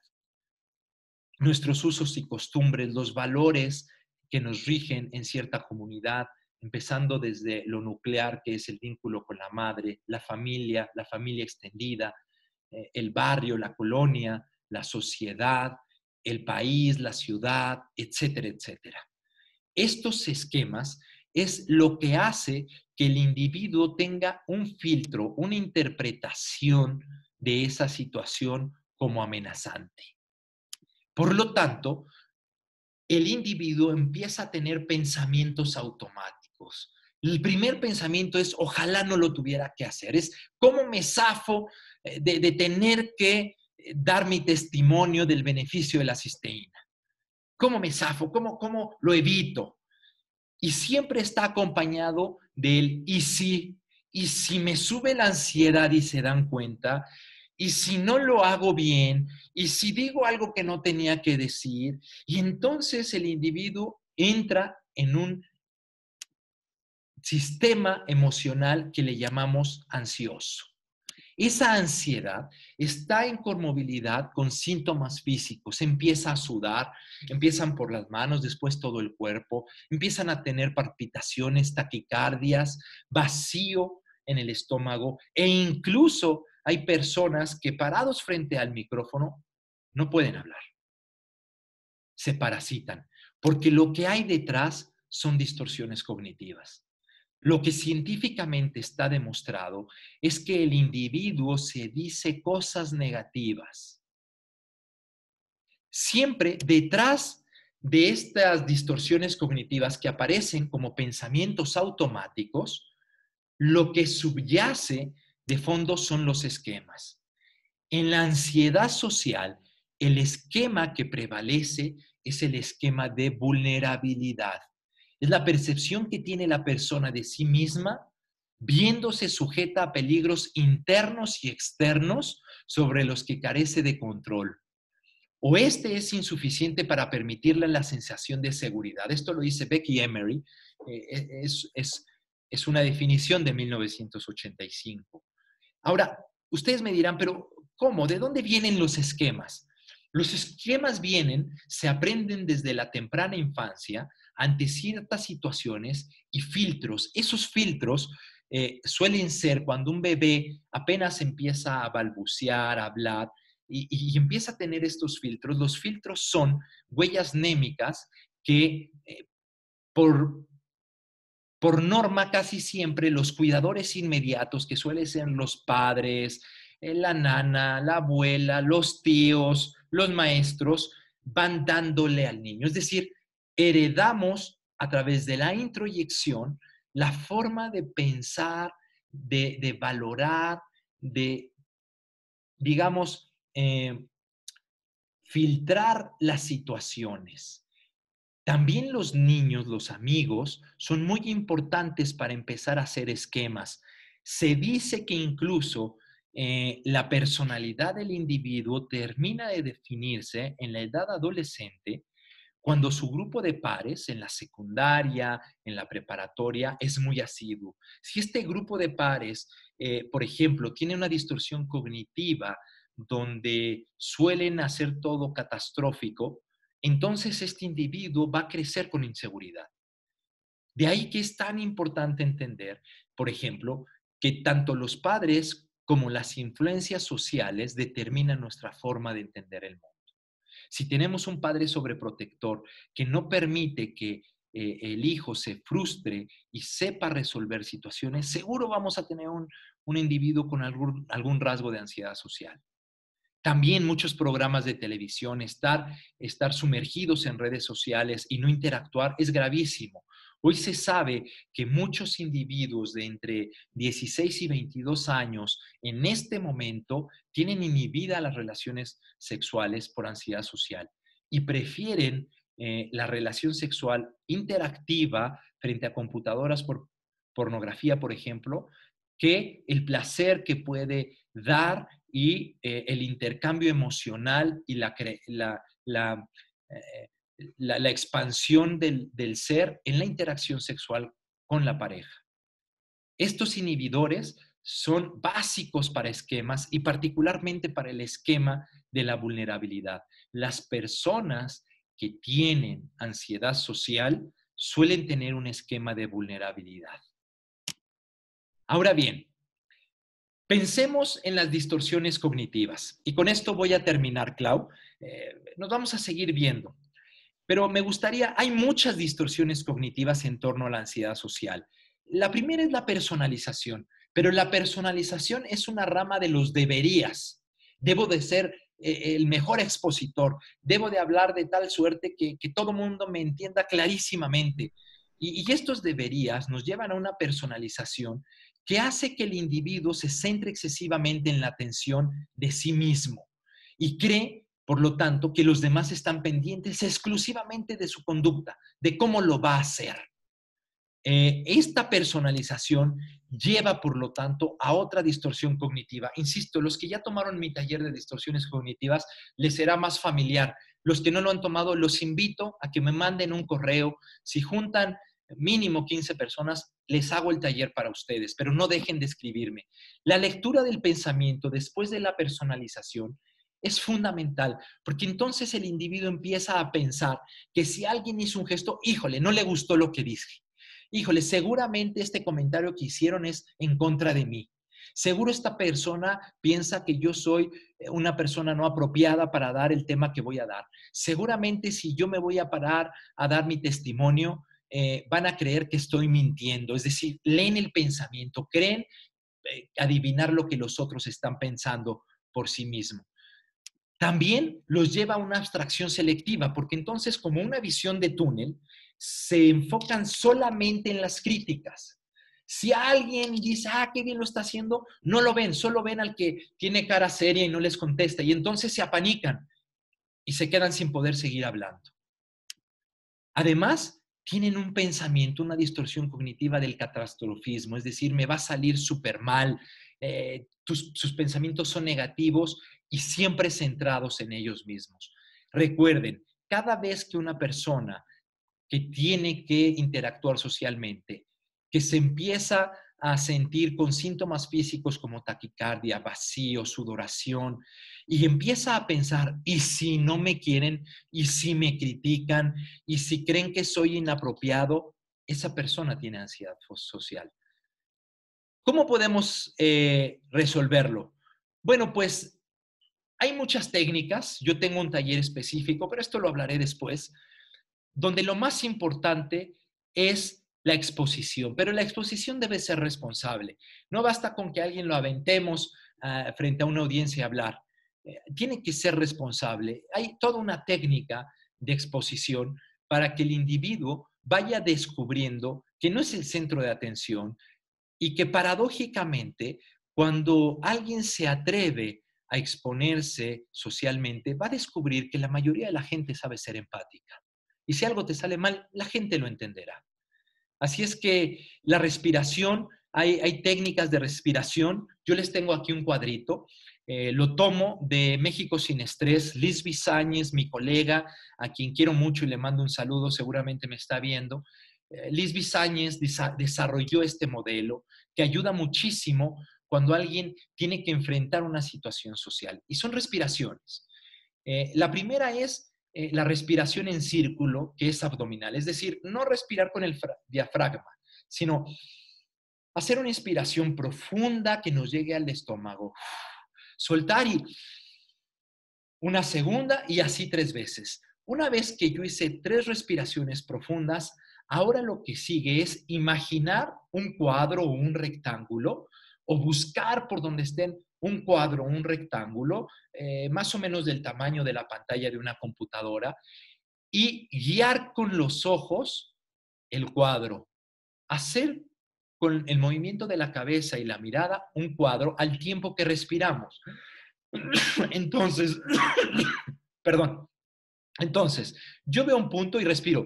Nuestros usos y costumbres, los valores que nos rigen en cierta comunidad, empezando desde lo nuclear, que es el vínculo con la madre, la familia extendida, el barrio, la colonia, la sociedad, el país, la ciudad, etcétera, etcétera. Estos esquemas es lo que hace que el individuo tenga un filtro, una interpretación de esa situación como amenazante. Por lo tanto, el individuo empieza a tener pensamientos automáticos. El primer pensamiento es, ojalá no lo tuviera que hacer. Es, ¿cómo me zafo de tener que dar mi testimonio del beneficio de la cisteína? ¿Cómo me zafo? ¿Cómo lo evito? Y siempre está acompañado del y si me sube la ansiedad y se dan cuenta, y si no lo hago bien, y si digo algo que no tenía que decir, y entonces el individuo entra en un sistema emocional que le llamamos ansioso. Esa ansiedad está en comorbilidad con síntomas físicos. Empieza a sudar, empiezan por las manos, después todo el cuerpo, empiezan a tener palpitaciones, taquicardias, vacío en el estómago e incluso hay personas que parados frente al micrófono no pueden hablar, se parasitan, porque lo que hay detrás son distorsiones cognitivas. Lo que científicamente está demostrado es que el individuo se dice cosas negativas. Siempre detrás de estas distorsiones cognitivas que aparecen como pensamientos automáticos, lo que subyace de fondo son los esquemas. En la ansiedad social, el esquema que prevalece es el esquema de vulnerabilidad. Es la percepción que tiene la persona de sí misma, viéndose sujeta a peligros internos y externos sobre los que carece de control. O este es insuficiente para permitirle la sensación de seguridad. Esto lo dice Becky Emery, es una definición de 1985. Ahora, ustedes me dirán, pero ¿cómo? ¿De dónde vienen los esquemas? Los esquemas se aprenden desde la temprana infancia ante ciertas situaciones y filtros. Esos filtros suelen ser cuando un bebé apenas empieza a balbucear, a hablar y empieza a tener estos filtros. Los filtros son huellas némicas que por norma, casi siempre los cuidadores inmediatos, que suelen ser los padres, la nana, la abuela, los tíos, los maestros, van dándole al niño. Es decir, heredamos a través de la introyección la forma de pensar, de valorar, de, digamos, filtrar las situaciones. También los niños, los amigos, son muy importantes para empezar a hacer esquemas. Se dice que incluso la personalidad del individuo termina de definirse en la edad adolescente cuando su grupo de pares en la secundaria, en la preparatoria, es muy asiduo. Si este grupo de pares, por ejemplo, tiene una distorsión cognitiva donde suelen hacer todo catastrófico, entonces este individuo va a crecer con inseguridad. De ahí que es tan importante entender, por ejemplo, que tanto los padres como las influencias sociales determinan nuestra forma de entender el mundo. Si tenemos un padre sobreprotector que no permite que el hijo se frustre y sepa resolver situaciones, seguro vamos a tener un individuo con algún rasgo de ansiedad social. También muchos programas de televisión, estar sumergidos en redes sociales y no interactuar es gravísimo. Hoy se sabe que muchos individuos de entre 16 y 22 años en este momento tienen inhibidas las relaciones sexuales por ansiedad social y prefieren la relación sexual interactiva frente a computadoras por pornografía, por ejemplo, que el placer que puede dar y el intercambio emocional y la expansión del ser en la interacción sexual con la pareja. Estos inhibidores son básicos para esquemas y particularmente para el esquema de la vulnerabilidad. Las personas que tienen ansiedad social suelen tener un esquema de vulnerabilidad. Ahora bien, pensemos en las distorsiones cognitivas. Y con esto voy a terminar, Clau. Nos vamos a seguir viendo. Pero me gustaría, hay muchas distorsiones cognitivas en torno a la ansiedad social. La primera es la personalización, pero la personalización es una rama de los deberías. Debo de ser el mejor expositor, debo de hablar de tal suerte que todo mundo me entienda clarísimamente. Y estos deberías nos llevan a una personalización que hace que el individuo se centre excesivamente en la atención de sí mismo y cree, por lo tanto, que los demás están pendientes exclusivamente de su conducta, de cómo lo va a hacer. Esta personalización lleva, por lo tanto, a otra distorsión cognitiva. Insisto, los que ya tomaron mi taller de distorsiones cognitivas les será más familiar. Los que no lo han tomado, los invito a que me manden un correo. Si juntan mínimo 15 personas, les hago el taller para ustedes, pero no dejen de escribirme. La lectura del pensamiento después de la personalización es fundamental, porque entonces el individuo empieza a pensar que si alguien hizo un gesto, híjole, no le gustó lo que dije. Híjole, seguramente este comentario que hicieron es en contra de mí. Seguro esta persona piensa que yo soy una persona no apropiada para dar el tema que voy a dar. Seguramente si yo me voy a parar a dar mi testimonio, van a creer que estoy mintiendo. Es decir, leen el pensamiento, creen adivinar lo que los otros están pensando por sí mismos. También los lleva a una abstracción selectiva, porque entonces, como una visión de túnel, se enfocan solamente en las críticas. Si alguien dice, qué bien lo está haciendo, no lo ven, solo ven al que tiene cara seria y no les contesta. Y entonces se apanican y se quedan sin poder seguir hablando. Además, tienen un pensamiento, una distorsión cognitiva del catastrofismo, es decir, me va a salir súper mal, sus pensamientos son negativos y siempre centrados en ellos mismos. Recuerden, cada vez que una persona que tiene que interactuar socialmente, que se empieza a sentir con síntomas físicos como taquicardia, vacío, sudoración, y empieza a pensar, ¿y si no me quieren? ¿Y si me critican? ¿Y si creen que soy inapropiado? Esa persona tiene ansiedad social. ¿Cómo podemos resolverlo? Bueno, pues hay muchas técnicas. Yo tengo un taller específico, pero esto lo hablaré después, donde lo más importante es la exposición, pero la exposición debe ser responsable. No basta con que alguien lo aventemos frente a una audiencia a hablar. Tiene que ser responsable. Hay toda una técnica de exposición para que el individuo vaya descubriendo que no es el centro de atención y que paradójicamente, cuando alguien se atreve a exponerse socialmente, va a descubrir que la mayoría de la gente sabe ser empática. Y si algo te sale mal, la gente lo entenderá. Así es que la respiración, hay técnicas de respiración. Yo les tengo aquí un cuadrito. Lo tomo de México Sin Estrés. Liz Bizáñez, mi colega, a quien quiero mucho y le mando un saludo, seguramente me está viendo. Liz Bizáñez desarrolló este modelo que ayuda muchísimo cuando alguien tiene que enfrentar una situación social. Y son respiraciones. La primera es la respiración en círculo, que es abdominal. Es decir, no respirar con el diafragma, sino hacer una inspiración profunda que nos llegue al estómago. Soltar y una segunda y así 3 veces. Una vez que yo hice 3 respiraciones profundas, ahora lo que sigue es imaginar un cuadro o un rectángulo o buscar por donde estén un cuadro o un rectángulo, más o menos del tamaño de la pantalla de una computadora, y guiar con los ojos el cuadro. Hacer con el movimiento de la cabeza y la mirada un cuadro al tiempo que respiramos. Entonces, perdón. Entonces, yo veo un punto y respiro.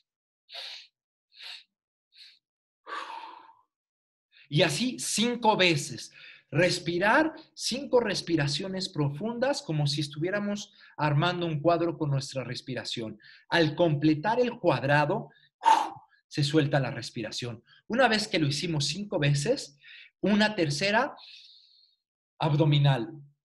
Y así 5 veces. Respirar 5 respiraciones profundas como si estuviéramos armando un cuadro con nuestra respiración. Al completar el cuadrado, se suelta la respiración. Una vez que lo hicimos 5 veces, una tercera abdominal.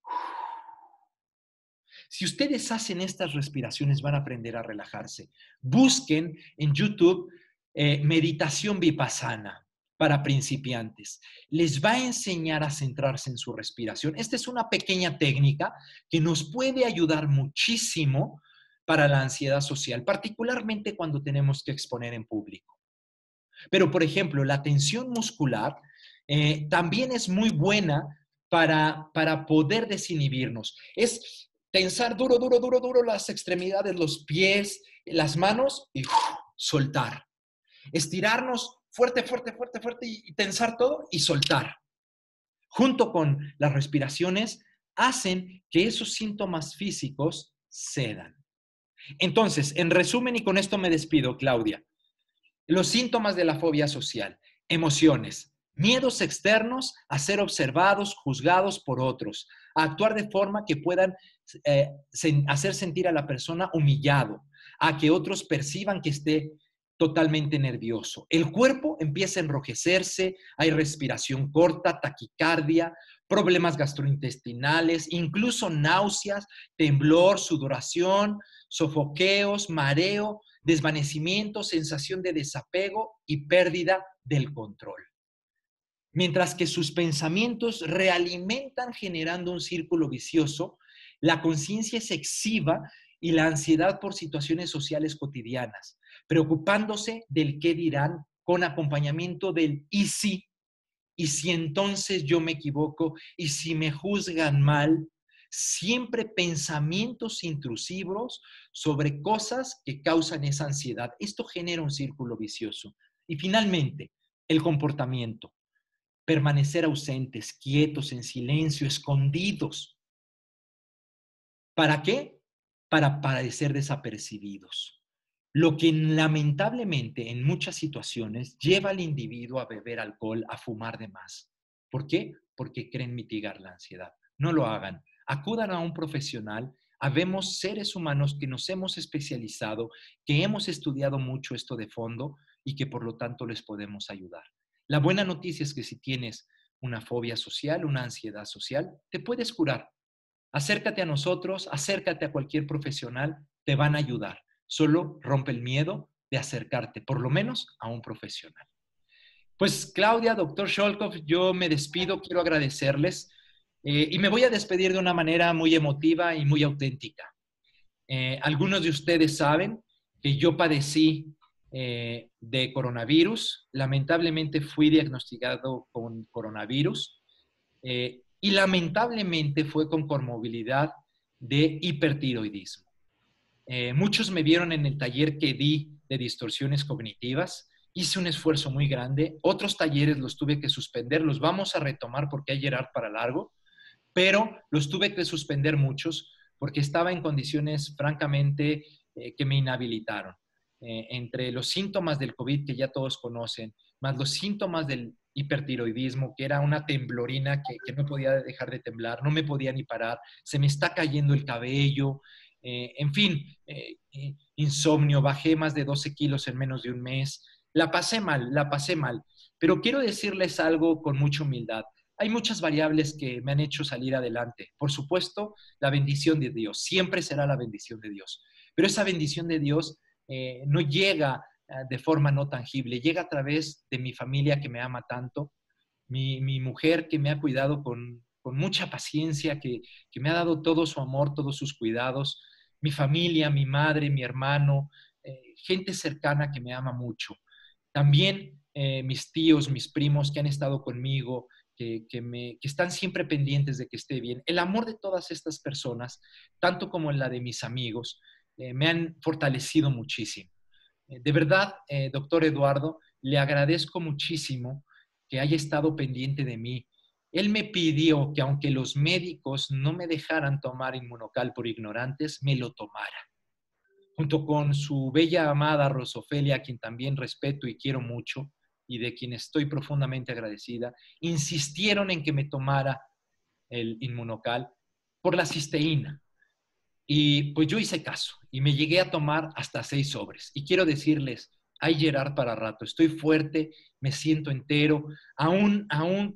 Si ustedes hacen estas respiraciones, van a aprender a relajarse. Busquen en YouTube meditación vipassana para principiantes. Les va a enseñar a centrarse en su respiración. Esta es una pequeña técnica que nos puede ayudar muchísimo para la ansiedad social, particularmente cuando tenemos que exponer en público. Pero, por ejemplo, la tensión muscular también es muy buena para poder desinhibirnos. Es tensar duro, duro, duro, duro las extremidades, los pies, las manos y soltar. Estirarnos fuerte, fuerte, fuerte, fuerte y tensar todo y soltar. Junto con las respiraciones, hacen que esos síntomas físicos cedan. Entonces, en resumen, y con esto me despido, Claudia, los síntomas de la fobia social: emociones, miedos externos a ser observados, juzgados por otros, a actuar de forma que puedan hacer sentir a la persona humillado, a que otros perciban que esté totalmente nervioso. El cuerpo empieza a enrojecerse, hay respiración corta, taquicardia, problemas gastrointestinales, incluso náuseas, temblor, sudoración, sofoqueos, mareo, desvanecimiento, sensación de desapego y pérdida del control. Mientras que sus pensamientos realimentan generando un círculo vicioso, la conciencia es excesiva y la ansiedad por situaciones sociales cotidianas, preocupándose del qué dirán con acompañamiento del y si entonces yo me equivoco, y si me juzgan mal, siempre pensamientos intrusivos sobre cosas que causan esa ansiedad. Esto genera un círculo vicioso. Y finalmente, el comportamiento: permanecer ausentes, quietos, en silencio, escondidos. ¿Para qué? Para parecer desapercibidos. Lo que lamentablemente en muchas situaciones lleva al individuo a beber alcohol, a fumar de más. ¿Por qué? Porque creen mitigar la ansiedad. No lo hagan. Acudan a un profesional. Habemos seres humanos que nos hemos especializado, que hemos estudiado mucho esto de fondo y que por lo tanto les podemos ayudar. La buena noticia es que si tienes una fobia social, una ansiedad social, te puedes curar. Acércate a nosotros, acércate a cualquier profesional, te van a ayudar. Solo rompe el miedo de acercarte, por lo menos, a un profesional. Pues Claudia, doctor Sholkov, yo me despido, quiero agradecerles y me voy a despedir de una manera muy emotiva y muy auténtica. Algunos de ustedes saben que yo padecí de coronavirus. Lamentablemente fui diagnosticado con coronavirus y lamentablemente fue con comorbilidad de hipertiroidismo. Muchos me vieron en el taller que di de distorsiones cognitivas. Hice un esfuerzo muy grande. Otros talleres los tuve que suspender. Los vamos a retomar porque hay Gerard para largo, pero los tuve que suspender muchos porque estaba en condiciones francamente que me inhabilitaron. Entre los síntomas del COVID que ya todos conocen, más los síntomas del hipertiroidismo, que era una temblorina que no podía dejar de temblar, no me podía ni parar, se me está cayendo el cabello, en fin, insomnio, bajé más de 12 kilos en menos de un mes, la pasé mal, pero quiero decirles algo con mucha humildad. Hay muchas variables que me han hecho salir adelante. Por supuesto, la bendición de Dios, siempre será la bendición de Dios, pero esa bendición de Dios no llega de forma no tangible, llega a través de mi familia que me ama tanto, mi mujer que me ha cuidado con mucha paciencia, que me ha dado todo su amor, todos sus cuidados, mi familia, mi madre, mi hermano, gente cercana que me ama mucho. También mis tíos, mis primos que han estado conmigo, que están siempre pendientes de que esté bien. El amor de todas estas personas, tanto como la de mis amigos, me han fortalecido muchísimo. De verdad, doctor Eduardo, le agradezco muchísimo que haya estado pendiente de mí. Él me pidió que aunque los médicos no me dejaran tomar Inmunocal por ignorantes, me lo tomara. Junto con su bella amada Rosofelia, a quien también respeto y quiero mucho, y de quien estoy profundamente agradecida, insistieron en que me tomara el Inmunocal por la cisteína. Y pues yo hice caso y me llegué a tomar hasta 6 sobres. Y quiero decirles, hay Gerard para rato, estoy fuerte, me siento entero, aún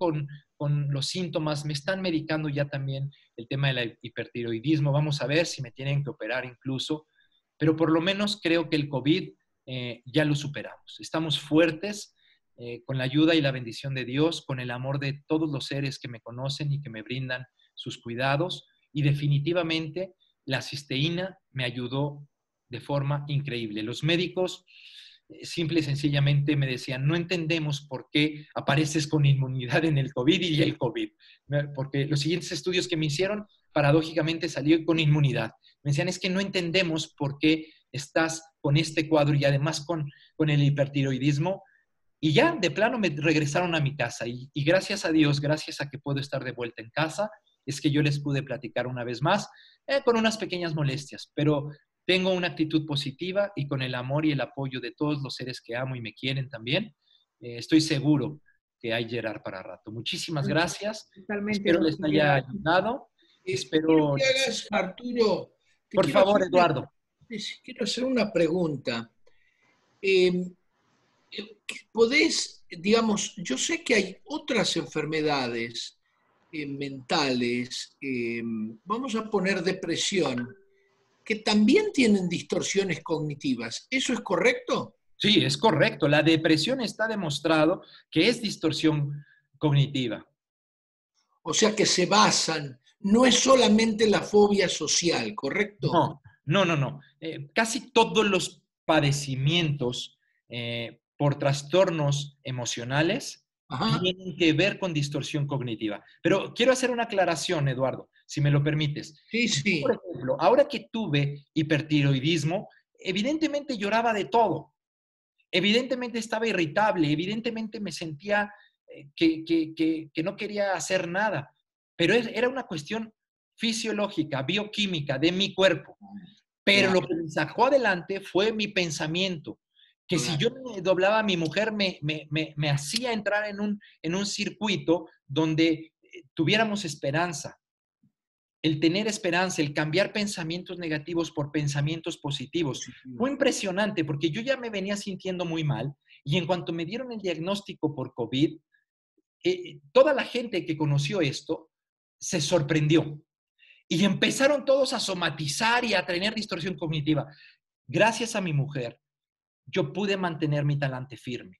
con los síntomas, me están medicando ya también el tema del hipertiroidismo, vamos a ver si me tienen que operar incluso, pero por lo menos creo que el COVID ya lo superamos. Estamos fuertes con la ayuda y la bendición de Dios, con el amor de todos los seres que me conocen y que me brindan sus cuidados. Y definitivamente la cisteína me ayudó de forma increíble. Los médicos simple y sencillamente me decían, no entendemos por qué apareces con inmunidad en el COVID y el COVID. Porque los siguientes estudios que me hicieron, paradójicamente salió con inmunidad. Me decían, es que no entendemos por qué estás con este cuadro y además con el hipertiroidismo. Y ya, de plano, me regresaron a mi casa. Y gracias a Dios, gracias a que puedo estar de vuelta en casa, es que yo les pude platicar una vez más, con unas pequeñas molestias, pero tengo una actitud positiva y con el amor y el apoyo de todos los seres que amo y me quieren también, estoy seguro que hay Gerard para rato. Muchísimas gracias. Totalmente. Espero les haya ayudado. Quiero Espero... que hagas, Arturo, Por favor, Eduardo. Quiero hacer una pregunta. ¿Podés, digamos, yo sé que hay otras enfermedades mentales, vamos a poner depresión, que también tienen distorsiones cognitivas. ¿Eso es correcto? Sí, es correcto. La depresión está demostrado que es distorsión cognitiva. O sea que se basan, no es solamente la fobia social, ¿correcto? No. Casi todos los padecimientos por trastornos emocionales tienen que ver con distorsión cognitiva. Pero quiero hacer una aclaración, Eduardo, si me lo permites. Sí. Por ejemplo, ahora que tuve hipertiroidismo, evidentemente lloraba de todo. Evidentemente estaba irritable, evidentemente me sentía que no quería hacer nada. Pero era una cuestión fisiológica, bioquímica de mi cuerpo. Pero lo que me sacó adelante fue mi pensamiento. Que si yo me doblaba a mi mujer, me hacía entrar en un circuito donde tuviéramos esperanza. El tener esperanza, el cambiar pensamientos negativos por pensamientos positivos. Fue impresionante porque yo ya me venía sintiendo muy mal y en cuanto me dieron el diagnóstico por COVID, toda la gente que conoció esto se sorprendió y empezaron todos a somatizar y a tener distorsión cognitiva. Gracias a mi mujer, yo pude mantener mi talante firme.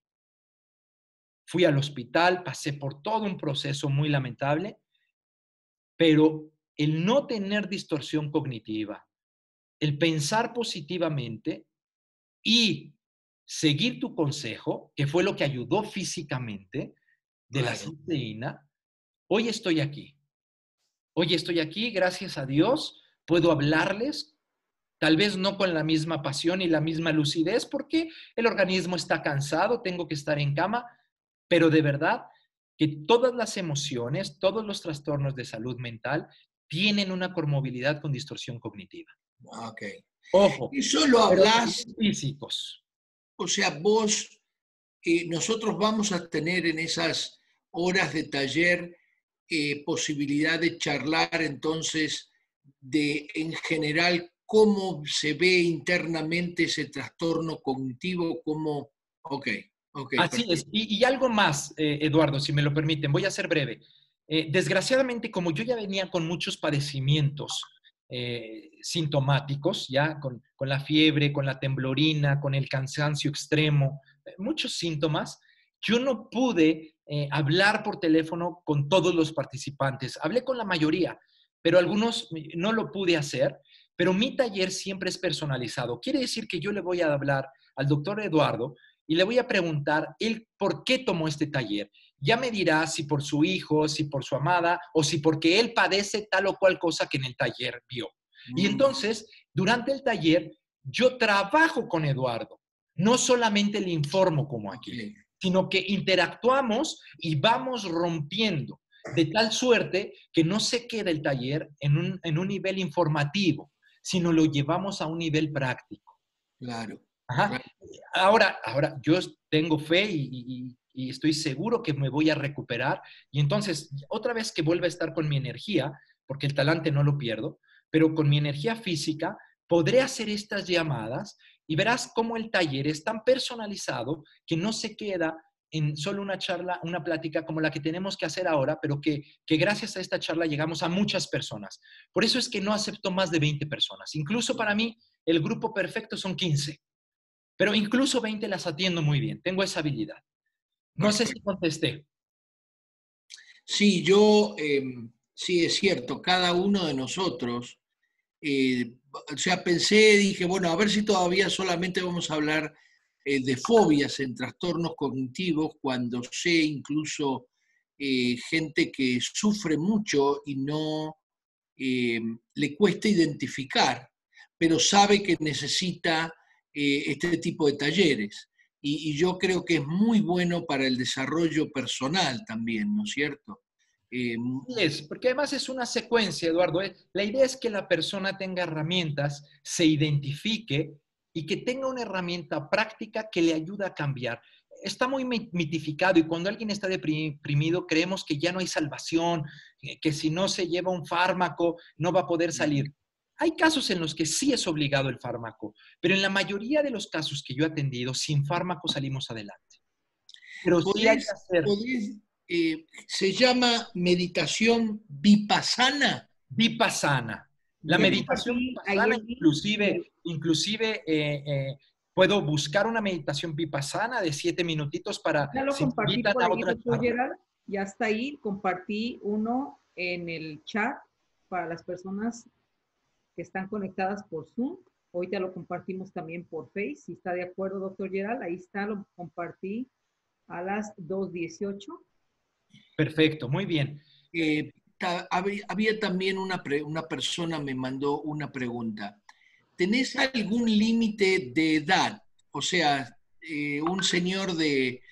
Fui al hospital, pasé por todo un proceso muy lamentable, pero el no tener distorsión cognitiva, el pensar positivamente y seguir tu consejo, que fue lo que ayudó físicamente de la cisteína, hoy estoy aquí. Hoy estoy aquí, gracias a Dios, puedo hablarles, tal vez no con la misma pasión y la misma lucidez, porque el organismo está cansado, tengo que estar en cama, pero de verdad que todas las emociones, todos los trastornos de salud mental tienen una comorbilidad con distorsión cognitiva. Ok. Ojo. Y solo hablas físicos. O sea, vos, nosotros vamos a tener en esas horas de taller posibilidad de charlar entonces de, en general, cómo se ve internamente ese trastorno cognitivo, cómo... Ok. Así es. Y algo más, Eduardo, si me lo permiten, voy a ser breve. Desgraciadamente, como yo ya venía con muchos padecimientos sintomáticos, ya con la fiebre, con la temblorina, con el cansancio extremo, muchos síntomas, yo no pude hablar por teléfono con todos los participantes. Hablé con la mayoría, pero algunos no lo pude hacer. Pero mi taller siempre es personalizado. Quiere decir que yo le voy a hablar al doctor Eduardo y le voy a preguntar él por qué tomó este taller. Ya me dirá si por su hijo, si por su amada o si porque él padece tal o cual cosa que en el taller vio. Y entonces, durante el taller, yo trabajo con Eduardo. No solamente le informo como aquí, sino que interactuamos y vamos rompiendo de tal suerte que no se queda el taller en un nivel informativo, sino lo llevamos a un nivel práctico. Claro. Ajá. Ahora, yo tengo fe y estoy seguro que me voy a recuperar. Y entonces, otra vez que vuelva a estar con mi energía, porque el talante no lo pierdo, pero con mi energía física, podré hacer estas llamadas y verás cómo el taller es tan personalizado que no se queda en solo una charla, una plática como la que tenemos que hacer ahora, pero que gracias a esta charla llegamos a muchas personas. Por eso es que no acepto más de 20 personas. Incluso para mí, el grupo perfecto son 15. pero incluso 20 las atiendo muy bien. Tengo esa habilidad. No sé si contesté. Sí, sí es cierto, cada uno de nosotros, o sea, dije, bueno, a ver si todavía solamente vamos a hablar de fobias en trastornos cognitivos, cuando sé incluso gente que sufre mucho y no le cuesta identificar, pero sabe que necesita este tipo de talleres. Y yo creo que es muy bueno para el desarrollo personal también, ¿no es cierto? Es, porque además es una secuencia, Eduardo. La idea es que la persona tenga herramientas, se identifique y que tenga una herramienta práctica que le ayude a cambiar. Está muy mitificado y cuando alguien está deprimido creemos que ya no hay salvación, que si no se lleva un fármaco no va a poder salir. Hay casos en los que sí es obligado el fármaco, pero en la mayoría de los casos que yo he atendido, sin fármaco salimos adelante. Pero sí hay que hacer. Se llama meditación vipassana. Vipassana. La meditación vipassana, inclusive puedo buscar una meditación vipassana de 7 minutitos para ya lo si me compartí invitan por a ahí, otra doctor charla. Gerald. Ya está ahí. Compartí uno en el chat para las personas que están conectadas por Zoom. Ahorita lo compartimos también por Face. Si está de acuerdo, doctor Gerald, ahí está, lo compartí a las 2:18. Perfecto, muy bien. Había también una persona me mandó una pregunta. ¿Tenés algún límite de edad? O sea, un señor de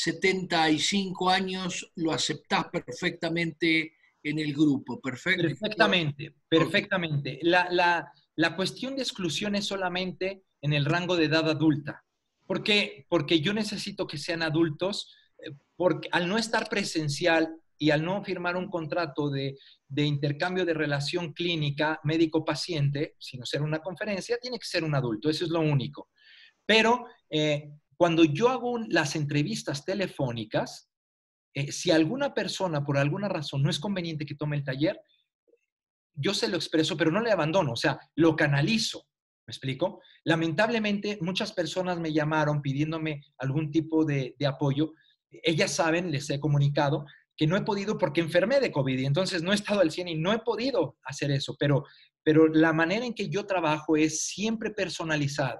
75 años lo aceptás perfectamente en el grupo, ¿perfecto? Perfectamente, perfectamente. La cuestión de exclusión es solamente en el rango de edad adulta. ¿Por qué? Porque yo necesito que sean adultos, porque al no estar presencial y al no firmar un contrato de intercambio de relación clínica médico-paciente, sino ser una conferencia, tiene que ser un adulto, eso es lo único. Pero cuando yo hago las entrevistas telefónicas, si alguna persona por alguna razón no es conveniente que tome el taller, yo se lo expreso, pero no le abandono, o sea, lo canalizo. ¿Me explico? Lamentablemente, muchas personas me llamaron pidiéndome algún tipo de apoyo. Ellas saben, les he comunicado, que no he podido porque enfermé de COVID y entonces no he estado al 100 y no he podido hacer eso, pero la manera en que yo trabajo es siempre personalizada.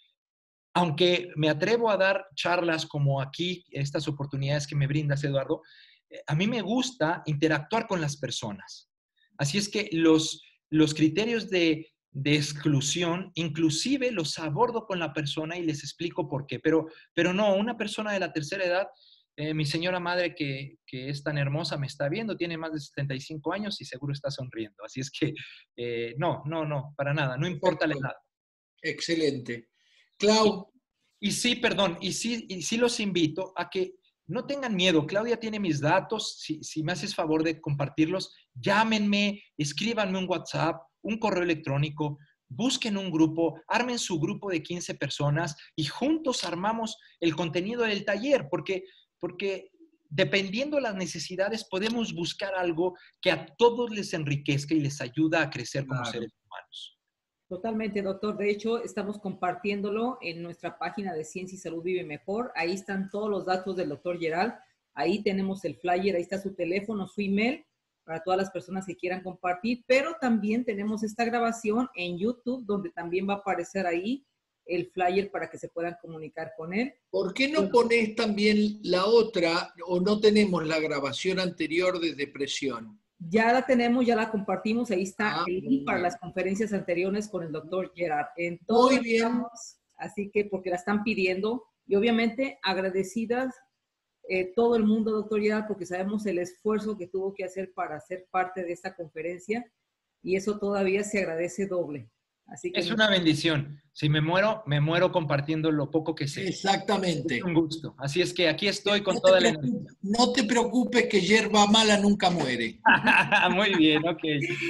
Aunque me atrevo a dar charlas como aquí, estas oportunidades que me brindas, Eduardo, a mí me gusta interactuar con las personas. Así es que los criterios de exclusión, inclusive los abordo con la persona y les explico por qué. Pero no, una persona de la tercera edad, mi señora madre que es tan hermosa me está viendo, tiene más de 75 años y seguro está sonriendo. Así es que no, para nada, no importa la edad. Excelente. Clau. Y sí, perdón, y sí los invito a que no tengan miedo. Claudia tiene mis datos, si me haces favor de compartirlos, llámenme, escríbanme un WhatsApp, un correo electrónico, busquen un grupo, armen su grupo de 15 personas y juntos armamos el contenido del taller, porque dependiendo las necesidades podemos buscar algo que a todos les enriquezca y les ayuda a crecer como seres humanos. Totalmente, doctor. De hecho, estamos compartiéndolo en nuestra página de Ciencia y Salud Vive Mejor. Ahí están todos los datos del doctor Gerald. Ahí tenemos el flyer, ahí está su teléfono, su email, para todas las personas que quieran compartir. Pero también tenemos esta grabación en YouTube, donde también va a aparecer ahí el flyer para que se puedan comunicar con él. ¿Por qué no ponés también la otra, o no tenemos la grabación anterior de depresión? Ya la tenemos, ya la compartimos, ahí está el link para las conferencias anteriores con el doctor Gerard. En todo muy bien. Estamos, así que porque la están pidiendo y obviamente agradecidas todo el mundo, doctor Gerard, porque sabemos el esfuerzo que tuvo que hacer para ser parte de esta conferencia y eso todavía se agradece doble. Así que es una bendición. Si me muero compartiendo lo poco que sé. Exactamente. Es un gusto. Así es que aquí estoy con toda la energía. No te preocupes que hierba mala nunca muere. Muy bien, ok.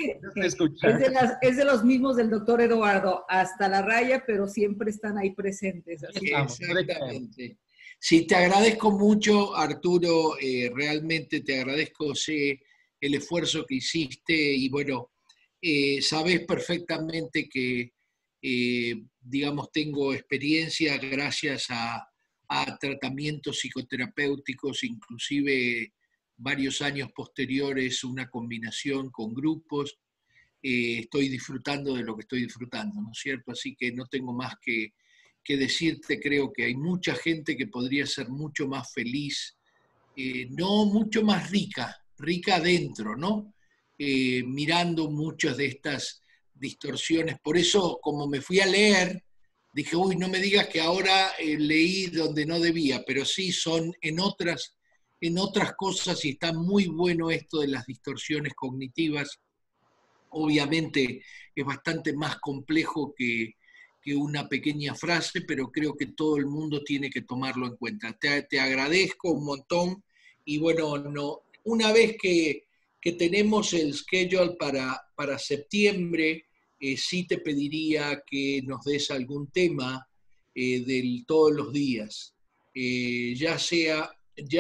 Es de los mismos del doctor Eduardo, hasta la raya, pero siempre están ahí presentes. Así exactamente. Sí, te agradezco mucho, Arturo, realmente te agradezco el esfuerzo que hiciste y bueno, sabes perfectamente que digamos, tengo experiencia gracias a tratamientos psicoterapéuticos, inclusive varios años posteriores, una combinación con grupos. Estoy disfrutando de lo que estoy disfrutando, ¿no es cierto? Así que no tengo más que decirte, creo que hay mucha gente que podría ser mucho más feliz, no mucho más rica adentro, ¿no? Mirando muchas de estas distorsiones. Por eso, como me fui a leer, dije, uy, no me digas que ahora leí donde no debía, pero sí son en otras cosas, y está muy bueno esto de las distorsiones cognitivas. Obviamente es bastante más complejo que una pequeña frase, pero creo que todo el mundo tiene que tomarlo en cuenta. Te agradezco un montón, y bueno, una vez que tenemos el schedule para septiembre, sí te pediría que nos des algún tema todos los días, ya sea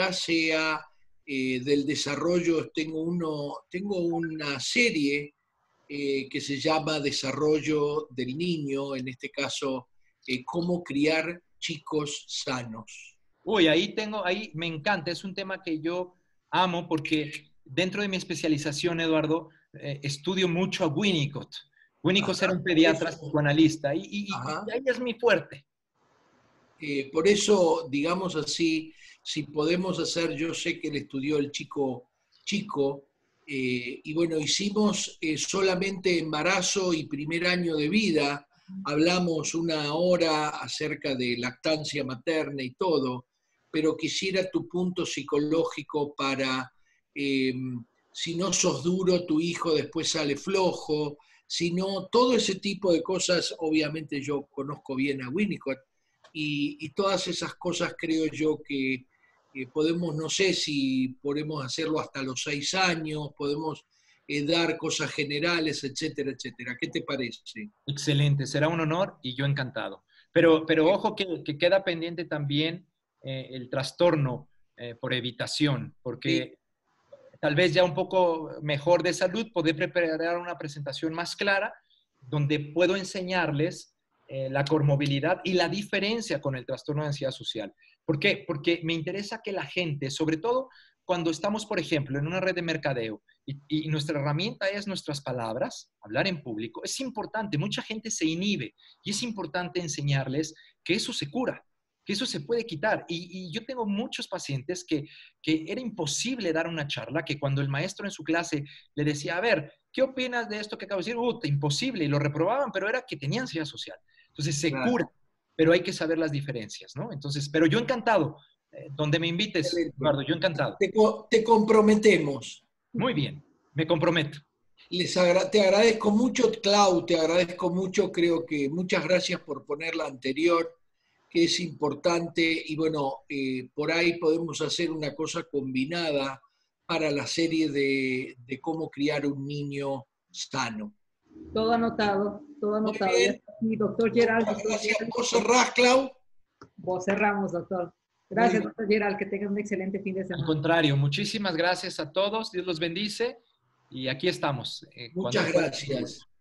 del desarrollo. Tengo una serie que se llama Desarrollo del Niño, en este caso, cómo criar chicos sanos. Uy, ahí me encanta, es un tema que yo amo porque dentro de mi especialización, Eduardo, estudio mucho a Winnicott. Winnicott era un pediatra psicoanalista y ahí es mi fuerte. Por eso, digamos así, si podemos hacer, yo sé que él estudió el chico, y bueno, hicimos solamente embarazo y primer año de vida, hablamos una hora acerca de lactancia materna y todo, pero quisiera tu punto psicológico para, si no sos duro, tu hijo después sale flojo, si no, todo ese tipo de cosas. Obviamente yo conozco bien a Winnicott, y todas esas cosas creo yo que podemos, no sé si podemos hacerlo hasta los 6 años, podemos dar cosas generales, etcétera, etcétera. ¿Qué te parece? Excelente, será un honor y yo encantado. Pero ojo que queda pendiente también el trastorno por evitación, porque tal vez ya un poco mejor de salud, poder preparar una presentación más clara donde puedo enseñarles la comorbilidad y la diferencia con el trastorno de ansiedad social. ¿Por qué? Porque me interesa que la gente, sobre todo cuando estamos, por ejemplo, en una red de mercadeo y nuestra herramienta es nuestras palabras, hablar en público, es importante, mucha gente se inhibe y es importante enseñarles que eso se cura, que eso se puede quitar. Y yo tengo muchos pacientes que era imposible dar una charla, que cuando el maestro en su clase le decía, a ver, ¿qué opinas de esto que acabo de decir? Imposible, y lo reprobaban, pero era que tenían ansiedad social. Entonces se cura, pero hay que saber las diferencias, ¿no? Entonces, pero yo encantado, donde me invites, Eduardo, yo encantado. Te comprometemos. Muy bien, me comprometo. Te agradezco mucho, Clau, te agradezco mucho, creo que muchas gracias por poner la anterior, que es importante, y bueno, por ahí podemos hacer una cosa combinada para la serie de cómo criar un niño sano. Todo anotado, todo anotado. Y doctor Gerald. Gracias. ¿Vos cerrás, Clau? Vos cerramos, doctor. Gracias, doctor Gerald, que tengan un excelente fin de semana. Al contrario, muchísimas gracias a todos, Dios los bendice, y aquí estamos. Muchas gracias.